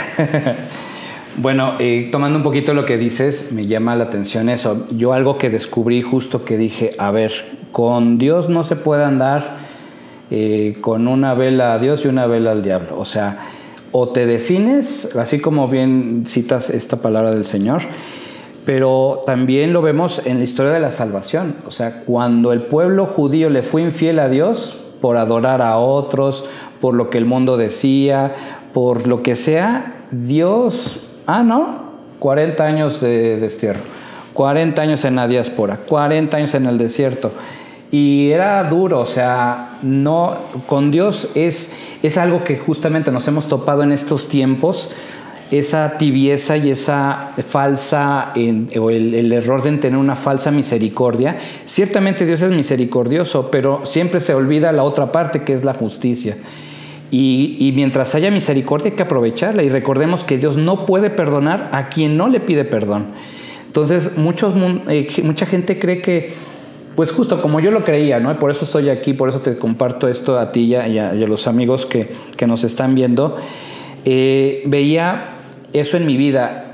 Bueno, tomando un poquito lo que dices, me llama la atención eso. Yo algo que descubrí justo que dije, a ver, con Dios no se puede andar con una vela a Dios y una vela al diablo. O sea, o te defines, así como bien citas esta palabra del Señor, pero también lo vemos en la historia de la salvación. O sea, cuando el pueblo judío le fue infiel a Dios por adorar a otros, por lo que el mundo decía, por lo que sea, Dios, 40 años de destierro, 40 años en la diáspora, 40 años en el desierto. Y era duro, o sea, no, con Dios es algo que justamente nos hemos topado en estos tiempos, esa tibieza y esa falsa, o el error de tener una falsa misericordia. Ciertamente Dios es misericordioso, pero siempre se olvida la otra parte, que es la justicia. Y mientras haya misericordia hay que aprovecharla, y recordemos que Dios no puede perdonar a quien no le pide perdón. Entonces mucha gente cree que, pues justo como yo lo creía, ¿no? Por eso estoy aquí, por eso te comparto esto a ti y a los amigos que nos están viendo. Veía eso en mi vida.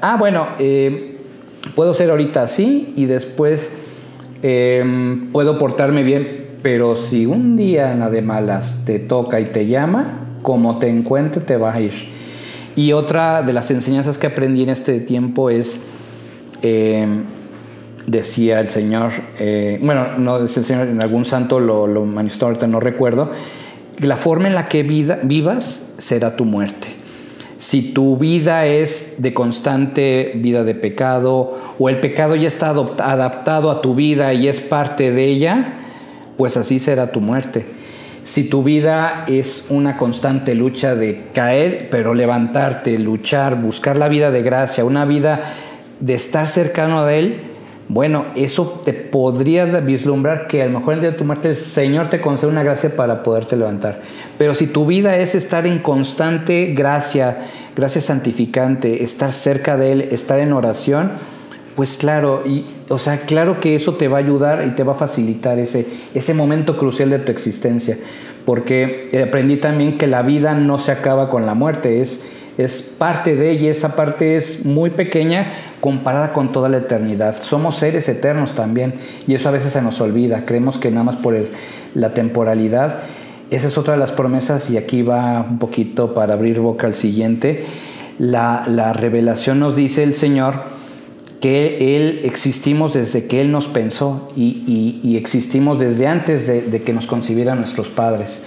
Puedo ser ahorita así y después puedo portarme bien, pero si un día en la de malas te toca y te llama, como te encuentre te va a ir. Y otra de las enseñanzas que aprendí en este tiempo es, decía el Señor, no decía el Señor, en algún santo lo manifestó, ahorita no recuerdo, la forma en la que vivas será tu muerte. Si tu vida es de constante vida de pecado, o el pecado ya está adaptado a tu vida y es parte de ella, pues así será tu muerte. Si tu vida es una constante lucha de caer, pero levantarte, luchar, buscar la vida de gracia, una vida de estar cercano a Él, bueno, eso te podría vislumbrar que a lo mejor el día de tu muerte el Señor te concede una gracia para poderte levantar. Pero si tu vida es estar en constante gracia santificante, estar cerca de Él, estar en oración, pues claro, claro que eso te va a ayudar y te va a facilitar ese momento crucial de tu existencia. Porque aprendí también que la vida no se acaba con la muerte, es parte de ella, esa parte es muy pequeña comparada con toda la eternidad. Somos seres eternos también, y eso a veces se nos olvida. Creemos que nada más por la temporalidad. Esa es otra de las promesas, y aquí va un poquito para abrir boca al siguiente. La revelación nos dice el Señor que Él existimos desde que Él nos pensó, y existimos desde antes de que nos concibieran nuestros padres.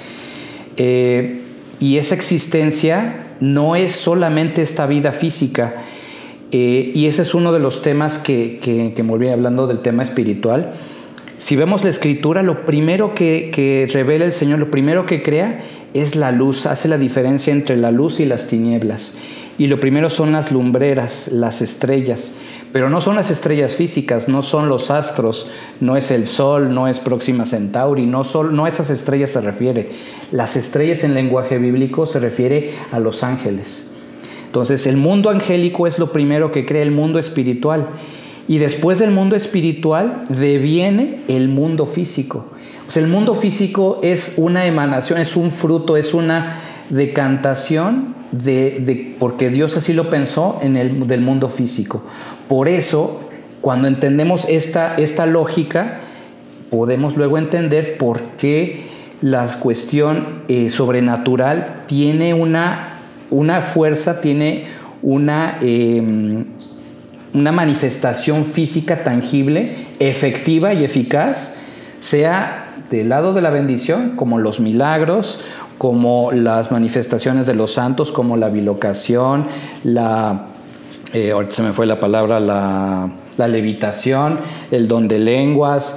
Y esa existencia no es solamente esta vida física, y ese es uno de los temas que me volví hablando del tema espiritual. Si vemos la Escritura, lo primero que revela el Señor, lo primero que crea es la luz, hace la diferencia entre la luz y las tinieblas. Y lo primero son las lumbreras, las estrellas, pero no son las estrellas físicas, no son los astros, no es el Sol, no es Próxima Centauri, no a esas estrellas se refiere. Las estrellas en lenguaje bíblico se refiere a los ángeles. Entonces el mundo angélico es lo primero que crea, el mundo espiritual. Y después del mundo espiritual deviene el mundo físico. O sea, el mundo físico es una emanación, es un fruto, es una decantación porque Dios así lo pensó del mundo físico. Por eso, cuando entendemos esta lógica, podemos luego entender por qué la cuestión sobrenatural tiene una fuerza, tiene una manifestación física tangible, efectiva y eficaz, sea del lado de la bendición, como los milagros, como las manifestaciones de los santos, como la bilocación, ahorita se me fue la palabra, la levitación, el don de lenguas,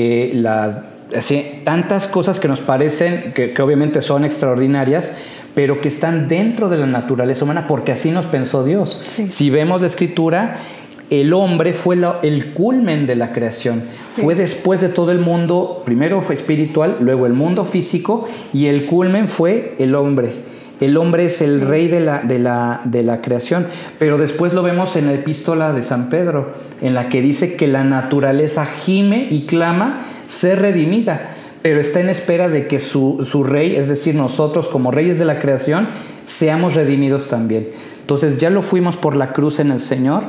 tantas cosas que nos parecen, que obviamente son extraordinarias, pero que están dentro de la naturaleza humana, porque así nos pensó Dios. Sí. Si vemos la Escritura, el hombre fue el culmen de la creación. Sí. Fue después de todo el mundo, primero fue espiritual, luego el mundo físico, y el culmen fue el hombre. El hombre es el rey de la creación, pero después lo vemos en la epístola de San Pedro, en la que dice que la naturaleza gime y clama ser redimida, pero está en espera de que su rey, es decir, nosotros como reyes de la creación, seamos redimidos también. Entonces ya lo fuimos por la cruz del Señor,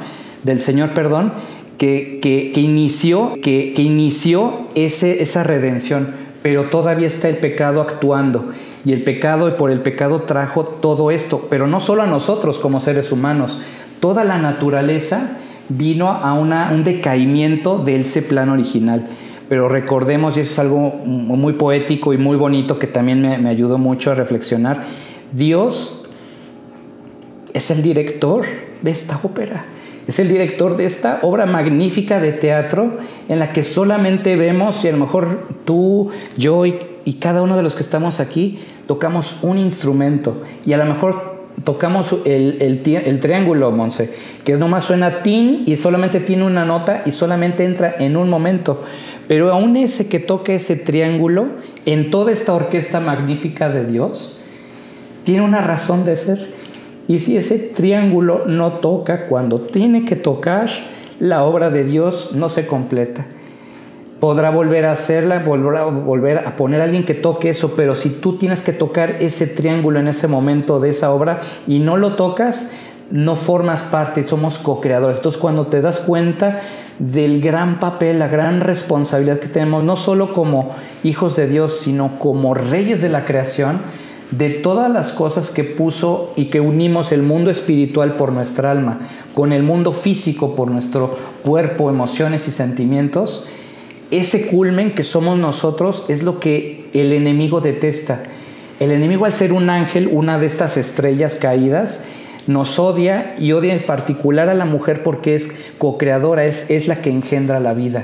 que inició esa redención, pero todavía está el pecado actuando, y por el pecado trajo todo esto, pero no solo a nosotros como seres humanos, toda la naturaleza vino a un decaimiento de ese plan original. Pero recordemos, y eso es algo muy poético y muy bonito que también me ayudó mucho a reflexionar, Dios es el director de esta ópera, es el director de esta obra magnífica de teatro en la que solamente vemos, y a lo mejor tú, yo y cada uno de los que estamos aquí tocamos un instrumento, y a lo mejor tocamos el triángulo, Monse, que nomás suena tin y solamente tiene una nota y solamente entra en un momento. Pero aún ese que toca ese triángulo en toda esta orquesta magnífica de Dios tiene una razón de ser. Y si ese triángulo no toca cuando tiene que tocar, la obra de Dios no se completa. Podrá volver a hacerla, volver a poner a alguien que toque eso, pero si tú tienes que tocar ese triángulo en ese momento de esa obra y no lo tocas, no formas parte, somos co-creadores. Entonces, cuando te das cuenta del gran papel, la gran responsabilidad que tenemos, no solo como hijos de Dios, sino como reyes de la creación, de todas las cosas que puso y que unimos el mundo espiritual por nuestra alma, con el mundo físico por nuestro cuerpo, emociones y sentimientos, ese culmen que somos nosotros es lo que el enemigo detesta. El enemigo, al ser un ángel, una de estas estrellas caídas, nos odia, y odia en particular a la mujer porque es co-creadora, es la que engendra la vida.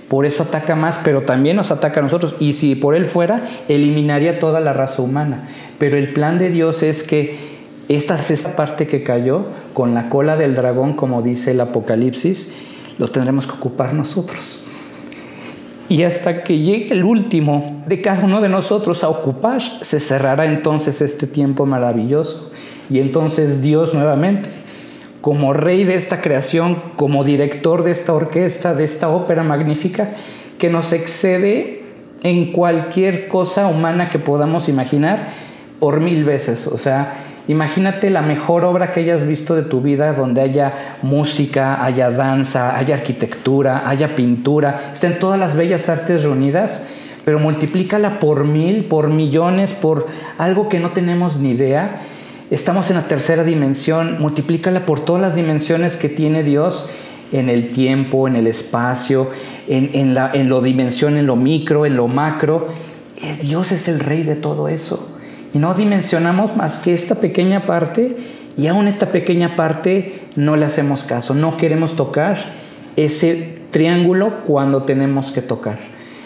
Por eso ataca más, pero también nos ataca a nosotros. Y si por él fuera, eliminaría toda la raza humana. Pero el plan de Dios es que esta sexta parte que cayó, con la cola del dragón, como dice el Apocalipsis, lo tendremos que ocupar nosotros. Y hasta que llegue el último de cada uno de nosotros a ocupar, se cerrará entonces este tiempo maravilloso. Y entonces Dios nuevamente, como rey de esta creación, como director de esta orquesta, de esta ópera magnífica, que nos excede en cualquier cosa humana que podamos imaginar por 1000 veces. O sea, imagínate la mejor obra que hayas visto de tu vida, donde haya música, haya danza, haya arquitectura, haya pintura, estén todas las bellas artes reunidas, pero multiplícala por 1000, por millones, por algo que no tenemos ni idea. Estamos en la tercera dimensión, multiplícala por todas las dimensiones que tiene Dios en el tiempo, en el espacio, en lo dimensión, en lo micro, en lo macro. Dios es el rey de todo eso. Y no dimensionamos más que esta pequeña parte, y aún esta pequeña parte no le hacemos caso. No queremos tocar ese triángulo cuando tenemos que tocar.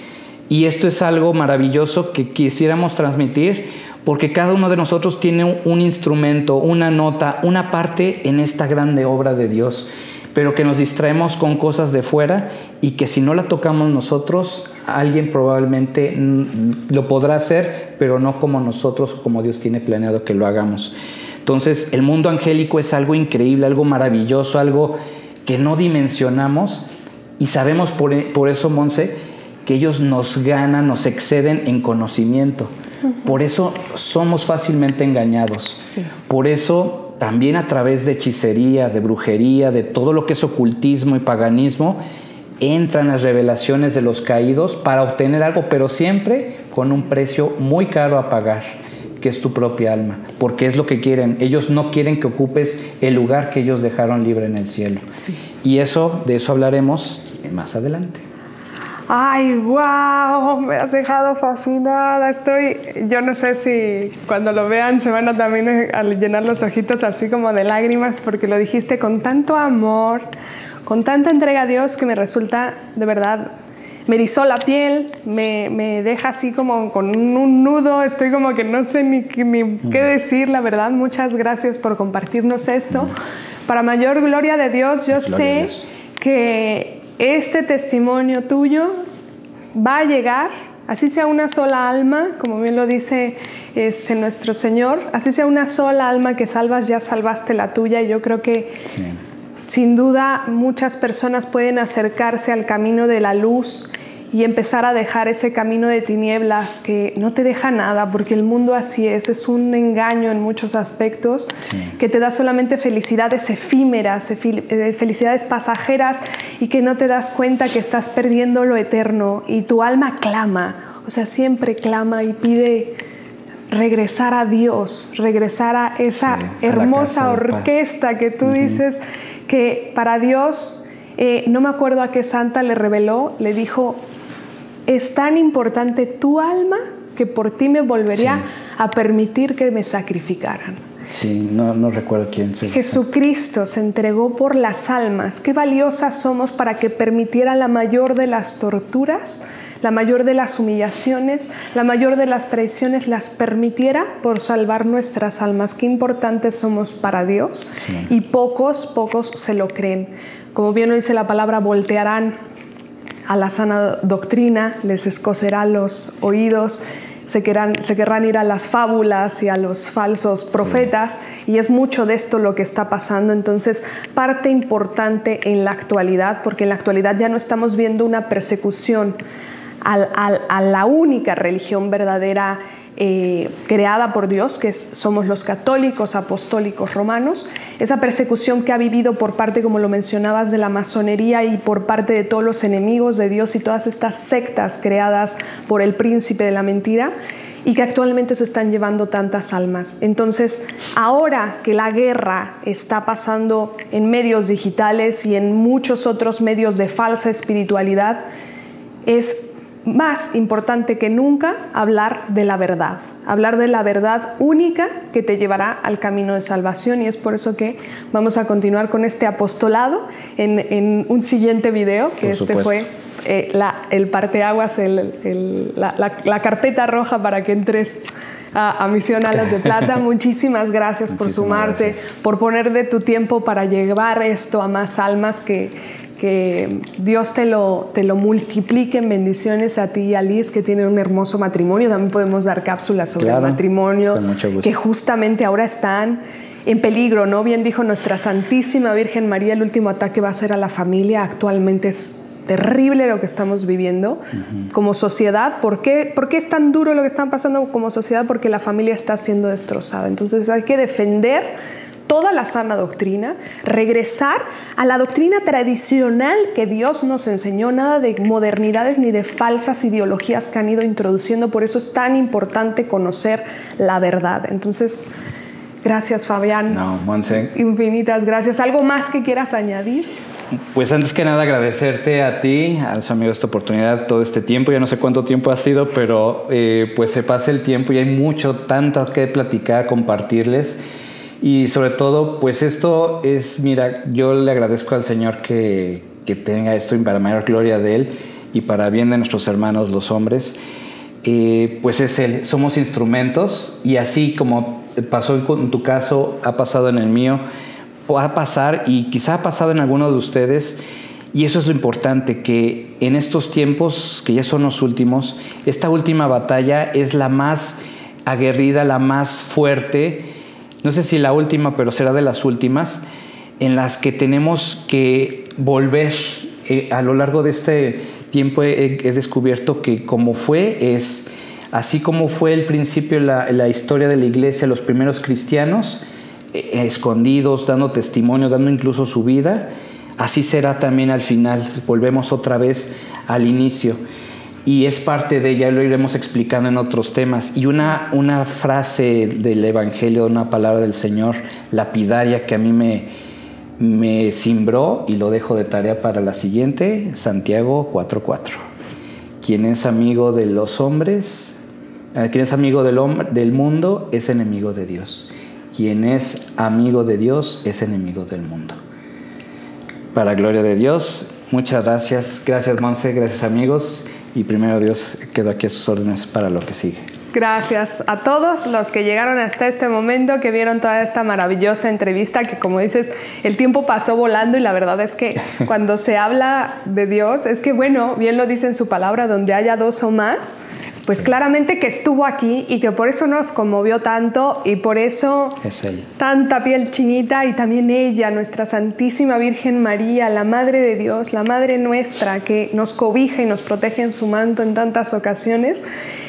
Y esto es algo maravilloso que quisiéramos transmitir, porque cada uno de nosotros tiene un instrumento, una nota, una parte en esta grande obra de Dios, pero que nos distraemos con cosas de fuera y que si no la tocamos nosotros, alguien probablemente lo podrá hacer, pero no como nosotros o como Dios tiene planeado que lo hagamos. Entonces, el mundo angélico es algo increíble, algo maravilloso, algo que no dimensionamos, y sabemos por eso, Monse, que ellos nos ganan, nos exceden en conocimiento. Por eso somos fácilmente engañados. Sí. Por eso también a través de hechicería, de brujería, de todo lo que es ocultismo y paganismo, entran las revelaciones de los caídos para obtener algo, pero siempre con un precio muy caro a pagar, que es tu propia alma, porque es lo que quieren. Ellos no quieren que ocupes el lugar que ellos dejaron libre en el cielo. Sí. Y de eso hablaremos más adelante. ¡Ay, wow! Me has dejado fascinada. Yo no sé si cuando lo vean se van a también a llenar los ojitos así como de lágrimas, porque lo dijiste con tanto amor, con tanta entrega a Dios, que me resulta, de verdad, me erizó la piel, me deja así como con un nudo. Estoy como que no sé ni qué decir, la verdad. Muchas gracias por compartirnos esto. Para mayor gloria de Dios, yo sé que este testimonio tuyo va a llegar, así sea una sola alma, como bien lo dice nuestro Señor, así sea una sola alma que salvas, ya salvaste la tuya. Y yo creo que sin duda muchas personas pueden acercarse al camino de la luz y empezar a dejar ese camino de tinieblas que no te deja nada, porque el mundo así es un engaño en muchos aspectos, que te da solamente felicidades efímeras, felicidades pasajeras, y que no te das cuenta que estás perdiendo lo eterno. Y tu alma clama, o sea, siempre clama y pide regresar a Dios, regresar a esa hermosa orquesta que tú dices, que para Dios, no me acuerdo a qué santa le reveló, le dijo: es tan importante tu alma que por ti me volvería a permitir que me sacrificaran. Sí, no recuerdo quién. Jesucristo se entregó por las almas. Qué valiosas somos para que permitiera la mayor de las torturas, la mayor de las humillaciones, la mayor de las traiciones, las permitiera por salvar nuestras almas. Qué importantes somos para Dios. Y pocos se lo creen. Como bien lo dice la palabra, voltearán a la sana doctrina, les escocerá los oídos, se querrán ir a las fábulas y a los falsos profetas, y es mucho de esto lo que está pasando. Entonces, parte importante en la actualidad, porque en la actualidad ya no estamos viendo una persecución a la única religión verdadera creada por Dios, que somos los católicos apostólicos romanos. Esa persecución que ha vivido por parte, como lo mencionabas, de la masonería y por parte de todos los enemigos de Dios y todas estas sectas creadas por el príncipe de la mentira, y que actualmente se están llevando tantas almas. Entonces, ahora que la guerra está pasando en medios digitales y en muchos otros medios de falsa espiritualidad, es más importante que nunca hablar de la verdad única que te llevará al camino de salvación, y es por eso que vamos a continuar con este apostolado en un siguiente video, que fue el parteaguas, la carpeta roja para que entres a Misión Alas de Plata. Muchísimas gracias por sumarte, por poner de tu tiempo para llevar esto a más almas, que Dios te lo multiplique en bendiciones a ti y a Liz, que tienen un hermoso matrimonio. También podemos dar cápsulas sobre el matrimonio, que justamente ahora están en peligro, ¿no? Bien dijo nuestra Santísima Virgen María, el último ataque va a ser a la familia. Actualmente es terrible lo que estamos viviendo como sociedad. ¿Por qué es tan duro lo que está pasando como sociedad? Porque la familia está siendo destrozada. Entonces hay que defender toda la sana doctrina, regresar a la doctrina tradicional que Dios nos enseñó, nada de modernidades ni de falsas ideologías que han ido introduciendo. Por eso es tan importante conocer la verdad. Entonces, gracias, Fabián. No, Monse. Infinitas gracias. ¿Algo más que quieras añadir? Pues antes que nada agradecerte a ti, a los amigos, esta oportunidad, todo este tiempo. Ya no sé cuánto tiempo ha sido, pero pues se pasa el tiempo y hay tanto que platicar, compartirles. Y sobre todo, pues esto es, mira, yo le agradezco al Señor que tenga esto para mayor gloria de Él y para bien de nuestros hermanos los hombres. Pues es Él, somos instrumentos, y así como pasó en tu caso, ha pasado en el mío, va a pasar y quizá ha pasado en alguno de ustedes. Y eso es lo importante, que en estos tiempos, que ya son los últimos, esta última batalla es la más aguerrida, la más fuerte. No sé si la última, pero será de las últimas, en las que tenemos que volver. A lo largo de este tiempo he descubierto que como así como fue el principio la historia de la iglesia, los primeros cristianos, escondidos, dando testimonio, dando incluso su vida, así será también al final. Volvemos otra vez al inicio. Y es parte de ella, lo iremos explicando en otros temas. Y una frase del Evangelio, una palabra del Señor lapidaria que a mí me cimbró, y lo dejo de tarea para la siguiente, Santiago 4:4. Quien es amigo de los hombres, quien es amigo del mundo, es enemigo de Dios. Quien es amigo de Dios es enemigo del mundo. Para gloria de Dios, muchas gracias. Gracias, Monse, gracias, amigos. Y primero Dios, quedo aquí a sus órdenes para lo que sigue. Gracias a todos los que llegaron hasta este momento, que vieron toda esta maravillosa entrevista, que como dices, el tiempo pasó volando, y la verdad es que cuando se habla de Dios, es que bueno, bien lo dice en su palabra, donde haya dos o más, pues claramente que estuvo aquí, y que por eso nos conmovió tanto, y por eso es Él. Tanta piel chinita. Y también ella, nuestra Santísima Virgen María, la Madre de Dios, la Madre nuestra, que nos cobija y nos protege en su manto en tantas ocasiones.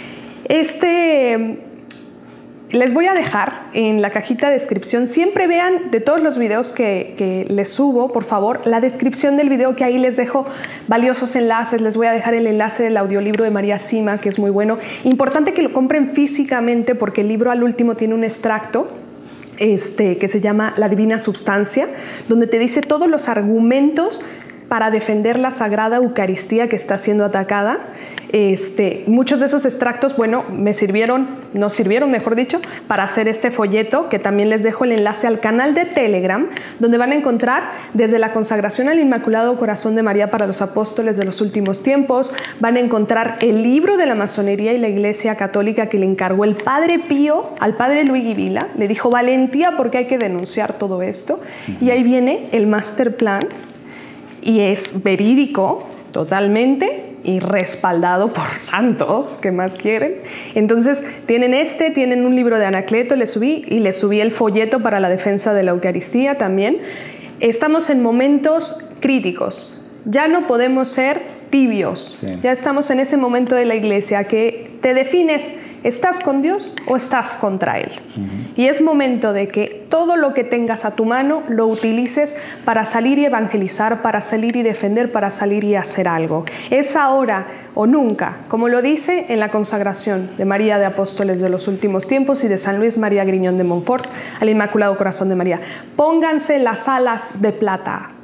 Les voy a dejar en la cajita de descripción, siempre vean de todos los videos que les subo, por favor, la descripción del video, que ahí les dejo valiosos enlaces. Les voy a dejar el enlace del audiolibro de María Sima, que es muy bueno. Importante que lo compren físicamente, porque el libro al último tiene un extracto que se llama La Divina Substancia, donde te dice todos los argumentos para defender la Sagrada Eucaristía que está siendo atacada. Muchos de esos extractos, bueno, nos sirvieron, mejor dicho, para hacer este folleto, que también les dejo el enlace al canal de Telegram, donde van a encontrar desde la consagración al Inmaculado Corazón de María para los apóstoles de los últimos tiempos. Van a encontrar el libro de la masonería y la Iglesia Católica, que le encargó el Padre Pío al Padre Luigi Vila. Le dijo: valentía, porque hay que denunciar todo esto. Y ahí viene el master plan, y es verídico totalmente, y respaldado por santos, ¿qué más quieren? Entonces tienen un libro de Anacleto, les subí el folleto para la defensa de la Eucaristía también. Estamos en momentos críticos, ya no podemos ser tibios, ya estamos en ese momento de la Iglesia que te defines, ¿estás con Dios o estás contra Él? Y es momento de que todo lo que tengas a tu mano lo utilices para salir y evangelizar, para salir y defender, para salir y hacer algo. Es ahora o nunca, como lo dice en la consagración de María de Apóstoles de los últimos tiempos y de San Luis María Griñón de Montfort al Inmaculado Corazón de María. Pónganse las alas de plata,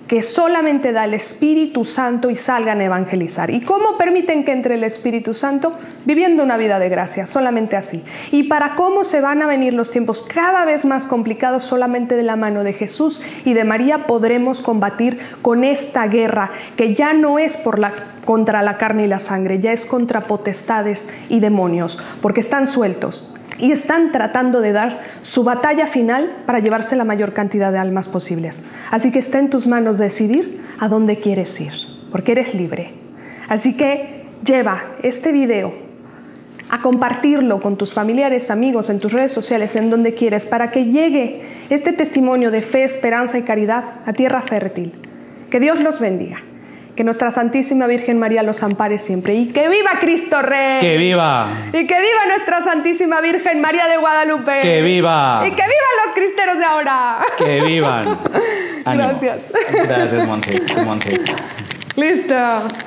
que solamente da el Espíritu Santo y salgan a evangelizar. ¿Y cómo permiten que entre el Espíritu Santo? Viviendo una vida de gracia, solamente así. Y para cómo se van a venir los tiempos cada vez más complicados, solamente de la mano de Jesús y de María podremos combatir con esta guerra, que ya no es contra la carne y la sangre, ya es contra potestades y demonios, porque están sueltos. Y están tratando de dar su batalla final para llevarse la mayor cantidad de almas posibles. Así que está en tus manos decidir a dónde quieres ir, porque eres libre. Así que lleva este video a compartirlo con tus familiares, amigos, en tus redes sociales, en donde quieres, para que llegue este testimonio de fe, esperanza y caridad a tierra fértil. Que Dios los bendiga. Que nuestra Santísima Virgen María los ampare siempre. ¡Y que viva Cristo Rey! ¡Que viva! ¡Y que viva nuestra Santísima Virgen María de Guadalupe! ¡Que viva! ¡Y que vivan los cristeros de ahora! ¡Que vivan! Gracias. Gracias, Monse. Listo.